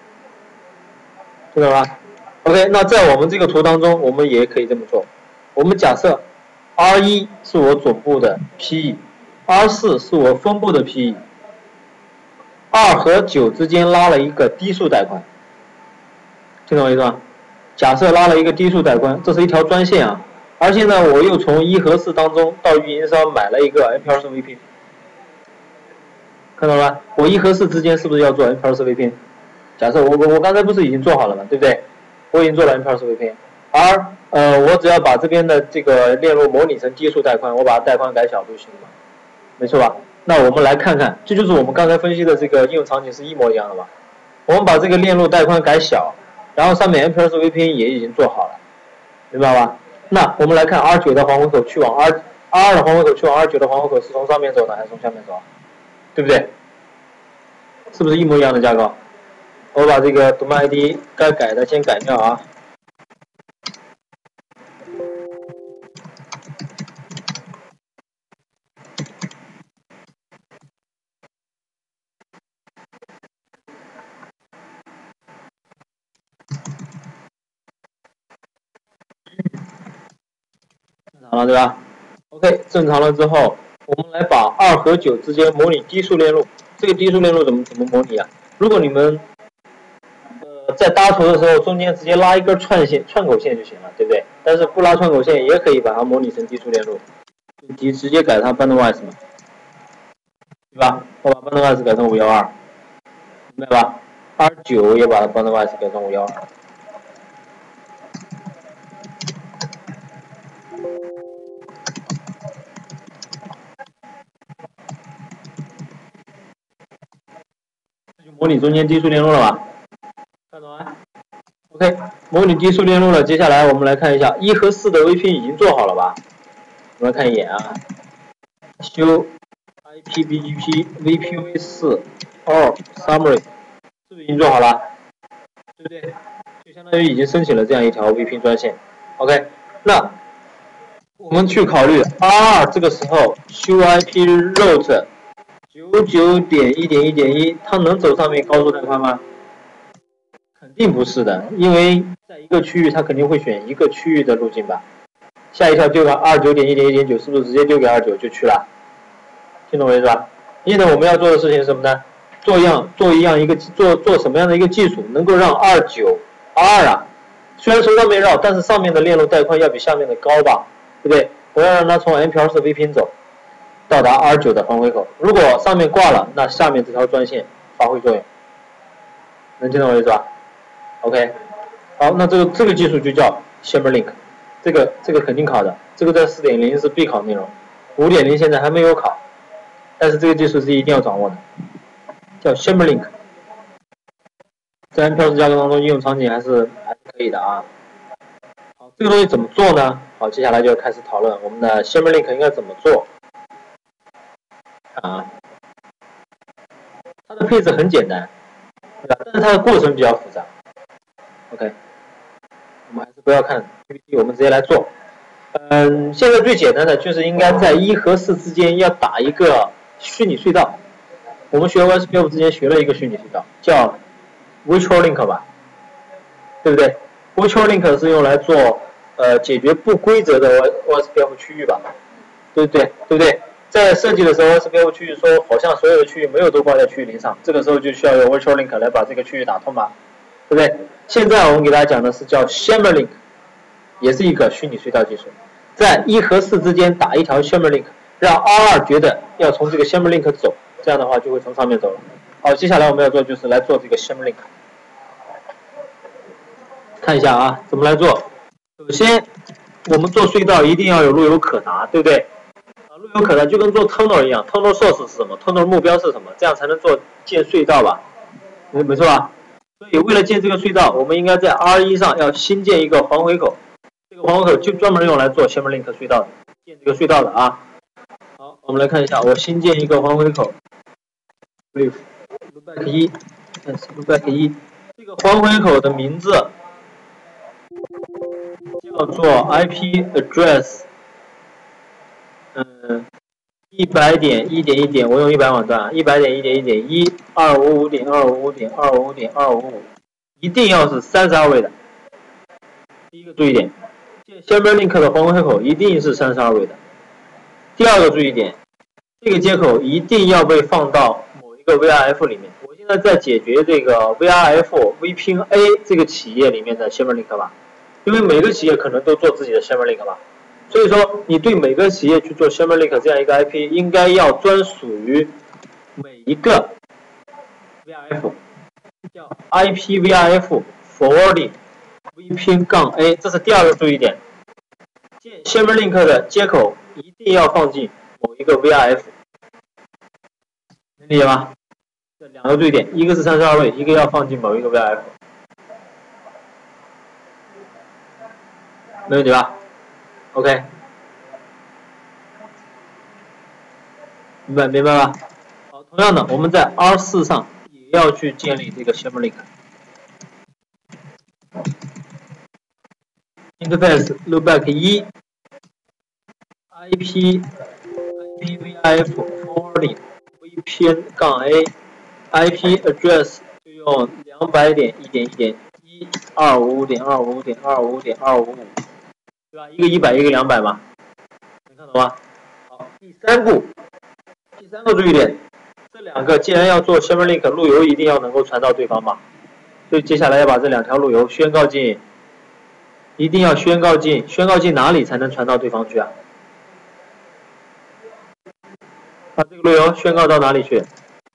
听懂了吧 ？OK， 那在我们这个图当中，我们也可以这么做。我们假设 R 一 是我总部的 P E，R 四 是我分部的 P E， 二和九之间拉了一个低速带宽，听懂我意思吗？假设拉了一个低速带宽，这是一条专线啊，而且呢，我又从一和四当中到运营商买了一个 M P L 四 V P， 看到了吧？我一和四之间是不是要做 M P L 四 V P？ 假设我我我刚才不是已经做好了吗？对不对？我已经做了 M P L 四 V P， 而呃，我只要把这边的这个链路模拟成低速带宽，我把带宽改小就行了，没错吧？那我们来看看，这就是我们刚才分析的这个应用场景是一模一样的吧？我们把这个链路带宽改小，然后上面 M P L 四 V P 也已经做好了，明白吧？那我们来看 R 九 的黄回口去往 R R 的黄回口去往 R 九 的黄回口是从上面走呢，还是从下面走？对不对？是不是一模一样的架构？我把这个 domain I D 该改的先改掉啊。正常了对吧 ？OK， 正常了之后，我们来把二和九之间模拟低速链路。这个低速链路怎么怎么模拟啊？如果你们呃在搭图的时候，中间直接拉一根串线串口线就行了，对不对？但是不拉串口线也可以把它模拟成低速链路，直直接改它 bandwidth 嘛，对吧？我把 bandwidth 改成五一二，明白吧 ？R 九 也把它 bandwidth 改成五一二。模拟中间低速链路了吧？看懂吗 ？OK， 模拟低速链路了。接下来我们来看一下一和四的 V P 已经做好了吧？我们来看一眼啊。修 I P B G P V P v 四 all summary 是不是已经做好了？对不对？就相当于已经申请了这样一条 V P 专线。OK， 那我们去考虑 R 二 这个时候修 I P route。九九点一点一点一，它能走上面高速带宽吗？肯定不是的，因为在一个区域，它肯定会选一个区域的路径吧。下一条丢给二十九点一点一点九，是不是直接丢给二十九就去了？听懂我意思吧？现在我们要做的事情是什么呢？做一样做一样一个做做什么样的一个技术，能够让二九 R 二啊，虽然从上面绕，但是上面的链路带宽要比下面的高吧，对不对？我要让它从 M P L 四 V P 走。到达 R 九 的环回口，如果上面挂了，那下面这条专线发挥作用，能听懂我意思吧 ？OK， 好，那这个这个技术就叫 Shimmer Link， 这个这个肯定考的，这个在 四点零 是必考内容， 五点零 现在还没有考，但是这个技术是一定要掌握的，叫 Shimmer Link， 在 M P L 四架构当中应用场景还是还是可以的啊。好，这个东西怎么做呢？好，接下来就开始讨论我们的 Shimmer Link 应该怎么做。啊，它的配置很简单，对吧？但是它的过程比较复杂。OK， 我们还是不要看 P P T， 我们直接来做。嗯，现在最简单的就是应该在一和四之间要打一个虚拟隧道。我们学 O S P F 之前学了一个虚拟隧道，叫 Virtual Link 吧，对不对 ？Virtual Link 是用来做呃解决不规则的 O S P F 区域吧，对不对？对不对？在设计的时候 ，O S P F 区域说好像所有的区域没有都挂在区域零上，这个时候就需要用 Virtual Link 来把这个区域打通吧，对不对？现在我们给大家讲的是叫 Shimmer Link， 也是一个虚拟隧道技术，在一和四之间打一条 Shimmer Link， 让 R 二 觉得要从这个 Shimmer Link 走，这样的话就会从上面走了。 好，接下来我们要做就是来做这个 shim link， 看一下啊，怎么来做？首先，我们做隧道一定要有路由可达，对不对？啊，路由可达就跟做 tunnel 一样 ，tunnel source 是什么 ？tunnel 目标是什么？这样才能做建隧道吧？没没错吧？所以为了建这个隧道，我们应该在 R 一 上要新建一个环回口，这个环回口就专门用来做 shim link 隧道的，建这个隧道的啊。好，我们来看一下，我新建一个环回口 ，loopback 一 ，loopback 一，这个环回口的名字叫做 I P address， 嗯，一百点一点一点，我用一百网段，一百点一点一点一，二五五点二五五点二五五点二五五，一定要是三十二位的。第一个注意点，建 shim link 的环回口一定是三十二位的。第二个注意点，这个接口一定要被放到某一个 V R F 里面。我现在在解决这个 V R F V 拼 A 这个企业里面的 shim link 吧，因为每个企业可能都做自己的 shim link 吧，所以说你对每个企业去做 shim link 这样一个 I P， 应该要专属于每一个 V R F， 叫 I P V R F forwarding V 拼杠 A， 这是第二个注意点。建 shim link 的接口一定要放进某一个 V R F， 能理解吗？这两个注意点，一个是三十二位，一个要放进某一个 V R F， 没问题吧 ？OK， 明白明白吧？好，同样的，我们在 R 四 上也要去建立这个 shim link。Interface loopback 一 I P I P V R F forwarding V 偏杠 A I P address 就用两百点一点一点一二五五点二五五点二五五点二五五，对吧？一个一百，一个两百嘛，能看懂吗？好，第三步，第三个注意点，这两个既然要做 shim link， 路由一定要能够传到对方嘛，所以接下来要把这两条路由宣告进。一定要宣告进，宣告进哪里才能传到对方去啊？把这个路由宣告到哪里去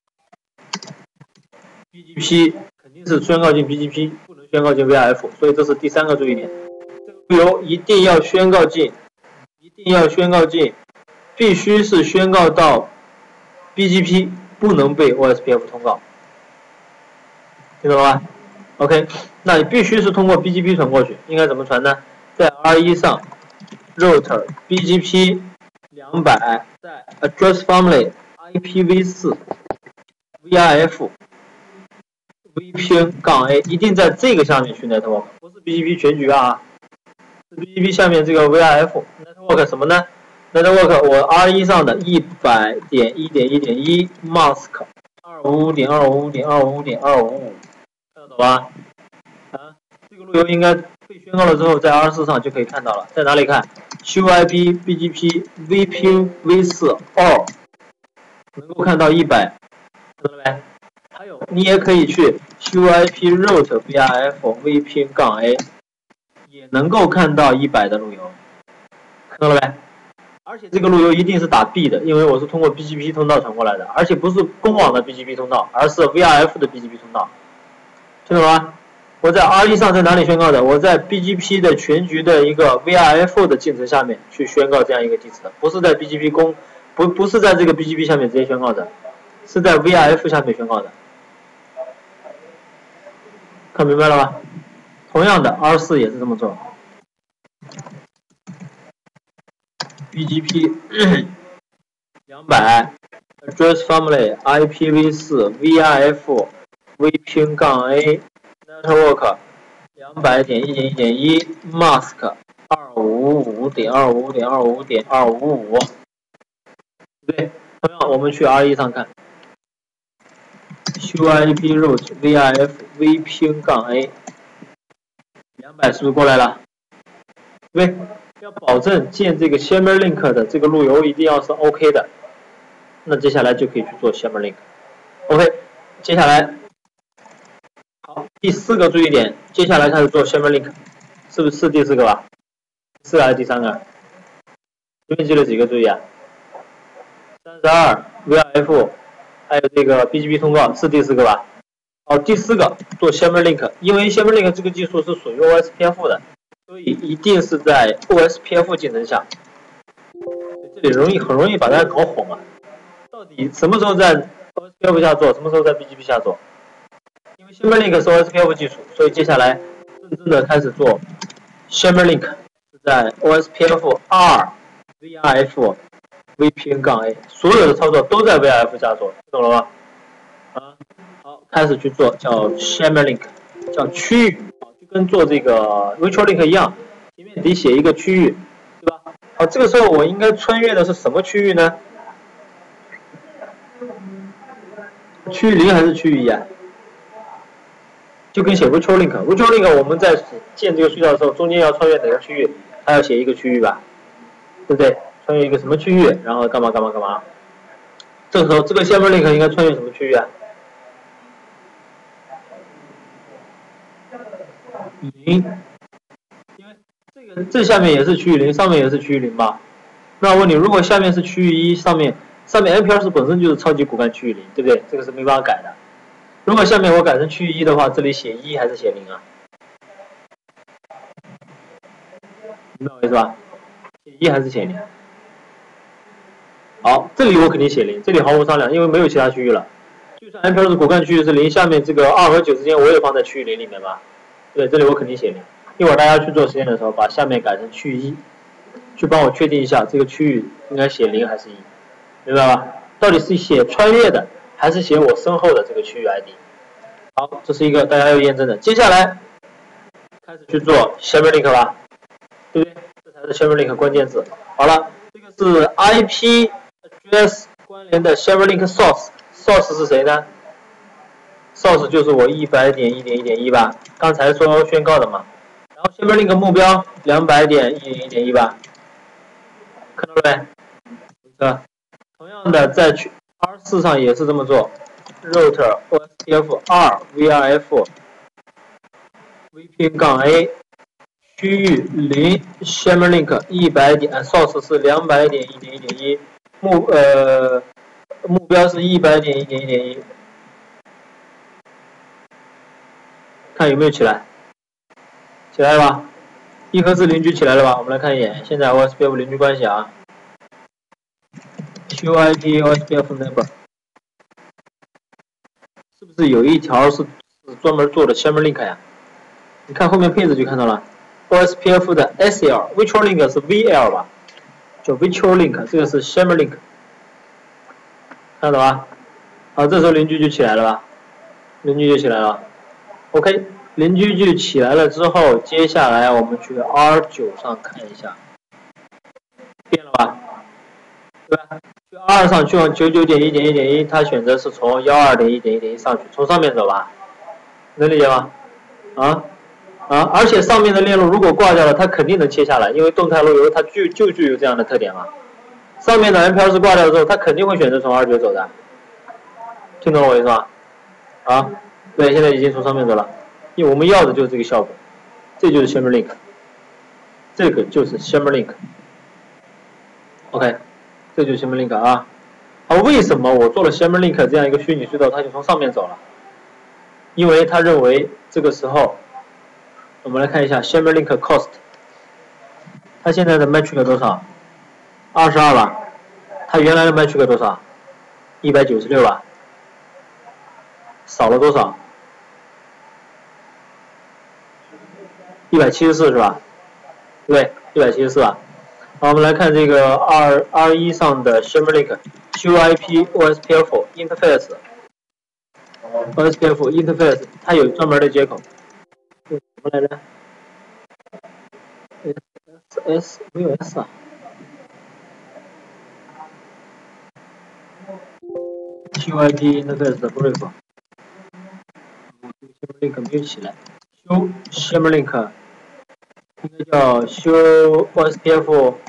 ？B G P 肯定是宣告进 B G P， 不能宣告进 V R F， 所以这是第三个注意点。这个路由一定要宣告进，一定要宣告进，必须是宣告到 B G P， 不能被 O S P F 通告，听懂了吧 ？OK。那你必须是通过 B G P 传过去，应该怎么传呢？在 R 一 上 route B G P 两百，在 address family I P v 四 V R F V 偏杠 A， 一定在这个下面去 network， 不是 B G P 全局啊，是 B G P 下面这个 V R F network 什么呢 ？network 我 R 一 上的一百点一点一点一 mask 二五五点二五五点二五五点二五五，看得懂吧？啊，这个路由应该被宣告了之后，在 R 四 上就可以看到了。在哪里看 ？Show I P B G P V 拼 V 四 all 能够看到一百，看到了没？还有，你也可以去 Show I P route V R F V 拼杠 A， 也能够看到一百的路由，看到了没？而且这个路由一定是打 B 的，因为我是通过 B G P 通道传过来的，而且不是公网的 B G P 通道，而是 V R F 的 B G P 通道，听懂了吗？我在 R 一 上在哪里宣告的？我在 B G P 的全局的一个 V R F 的进程下面去宣告这样一个地址的，不是在 B G P 公，不不是在这个 B G P 下面直接宣告的，是在 V R F 下面宣告的。看明白了吧？同样的 R 四 也是这么做。B G P 两百 address family I P v 四 V R F V 拼杠 A network 两百点一点一点一 mask 二五五点二五点二五点二五五，对，同样我们去 R 一 上看 ，show I P route V R F V 拼杠 A 两百是不是过来了？对。要保证建这个 shim link 的这个路由一定要是 OK 的，那接下来就可以去做 shim link。OK， 接下来，好，第四个注意点，接下来开始做 shim link， 是不是是第四个吧？四个还是第三个？这边记了几个注意啊？三十二 V R F 还有这个 B G P 通告是第四个吧？好，第四个做 Shamer Link， 因为 Shamer Link 这个技术是属于 O S P F 的，所以一定是在 O S P F 进程下。这里容易很容易把大家搞混啊，到底什么时候在 O S P F 下做，什么时候在 B G P 下做？因为 Shamer Link 是 O S P F 技术，所以接下来认真的开始做 Shamer Link， 是在 O S P F 二 V R F。V P N-A 所有的操作都在 V R F 下做，懂了吗？啊，好，开始去做叫 Shamer Link， 叫区域，就跟做这个 Virtual Link 一样，前面得写一个区域，对吧？好，这个时候我应该穿越的是什么区域呢？区域零还是区域一啊？就跟写 Virtual Link，Virtual Link 我们在建这个隧道的时候，中间要穿越哪个区域，它要写一个区域吧，对不对？穿越一个什么区域，然后干嘛干嘛干嘛？这时候这个 Shamer Link 应该穿越什么区域啊？零，因为这个这下面也是区域零，上面也是区域零吧？那我问你，如果下面是区域一，上面上面 M P L 是本身就是超级骨干区域零，对不对？这个是没办法改的。如果下面我改成区域一的话，这里写一还是写零啊？明白我意思吧？写一还是写零？好，这里我肯定写零，这里毫无商量，因为没有其他区域了。就算 M P L 的骨干区域是零，下面这个二和九之间我也放在区域零里面吧？对，这里我肯定写零。一会儿大家去做实验的时候，把下面改成区域一，去帮我确定一下这个区域应该写零还是一，明白吧？到底是写穿越的，还是写我身后的这个区域 I D？ 好，这是一个大家要验证的。接下来开始去做 Shamer Link 吧，对不对？这才是 Shamer Link 关键字。好了，这个是 I P address 关联的 Shamer Link source，source 是谁呢 ？source 就是我一百点一点一点一吧，刚才说宣告的嘛。然后 Shamer Link 目标两百点一点一点一吧，看到了没？是吧？同样的，在 R 四 上也是这么做 ，router O S P F 二 V R F V P N-A 区域零 Shamer Link 一百点 ，source 是两百点一点一点一，目呃目标是一百点一点一点一，看有没有起来？起来了吧？一和四邻居起来了吧？我们来看一眼，现在 O S P F 邻居关系啊。Q I P O S P F neighbor 是不是有一条是是专门做的 Shamer Link 呀？你看后面配置就看到了 ，O S P F 的 S L Virtual Link 是 V L 吧？叫 Virtual Link， 这个是 Shamer Link， 看到吧？好，这时候邻居就起来了吧？邻居就起来了。OK， 邻居就起来了之后，接下来我们去 R 九 上看一下，变了吧？对吧？去 R 上去往 九十九点一点一点一，它选择是从 一二点一点一点一上去，从上面走吧，能理解吗？啊啊！而且上面的链路如果挂掉了，它肯定能切下来，因为动态路由它就就具有这样的特点嘛。上面的 M P L 是挂掉之后，它肯定会选择从 R 九 走的，听懂我意思吗？啊，对，现在已经从上面走了，因为我们要的就是这个效果，这就是 Shamer Link， 这个就是 Shamer Link。OK。这就是 Shamer Link 啊，啊，为什么我做了 Shamer Link 这样一个虚拟隧道，它就从上面走了？因为他认为这个时候，我们来看一下 Shamer Link cost， 它现在的 metric 多少？二十二吧。它原来的 metric 多少？一百九十六吧。少了多少？一百七十四是吧？对，一百七十四吧。好，我们来看这个 R R 一 上的 Shamer Link Q I P O S P F interface O S P F interface 它有专门的接口，什么来着 ？S S 没有 S 啊 ？Q I P interface 的 brief Shamer Link 没有起来，修 Shamer Link 应该叫修 O S P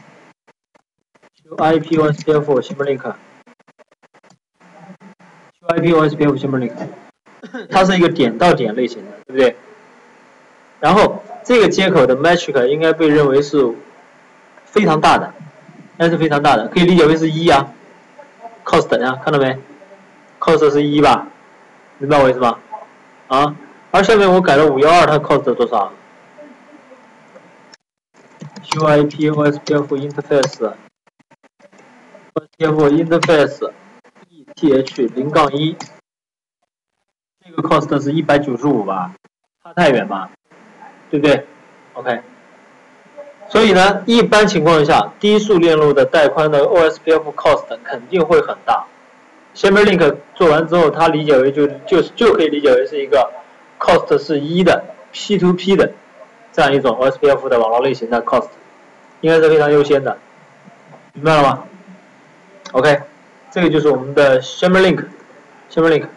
F。I P O S P F Shamer Link， I P O S P F Shamer Link， 它是一个点到点类型的，对不对？然后这个接口的 metric 应该被认为是非常大的，应该是非常大的，可以理解为是一啊 ，cost 啊，看到没 cost 是一吧？明白我意思吗？啊，而下面我改了五一二，它 cost 多少 ？Q I P O S P F interface O S P F interface E T H 零杠一，这个 cost 是一百九十五吧？差太远吧？对不对 ？OK。所以呢，一般情况下，低速链路的带宽的 O S P F cost 肯定会很大。Simulink 做完之后，它理解为就就就可以理解为是一个 cost 是一的 P to P 的这样一种 O S P F 的网络类型的 cost， 应该是非常优先的，明白了吗 ？OK， 这个就是我们的 Simulink，Simulink。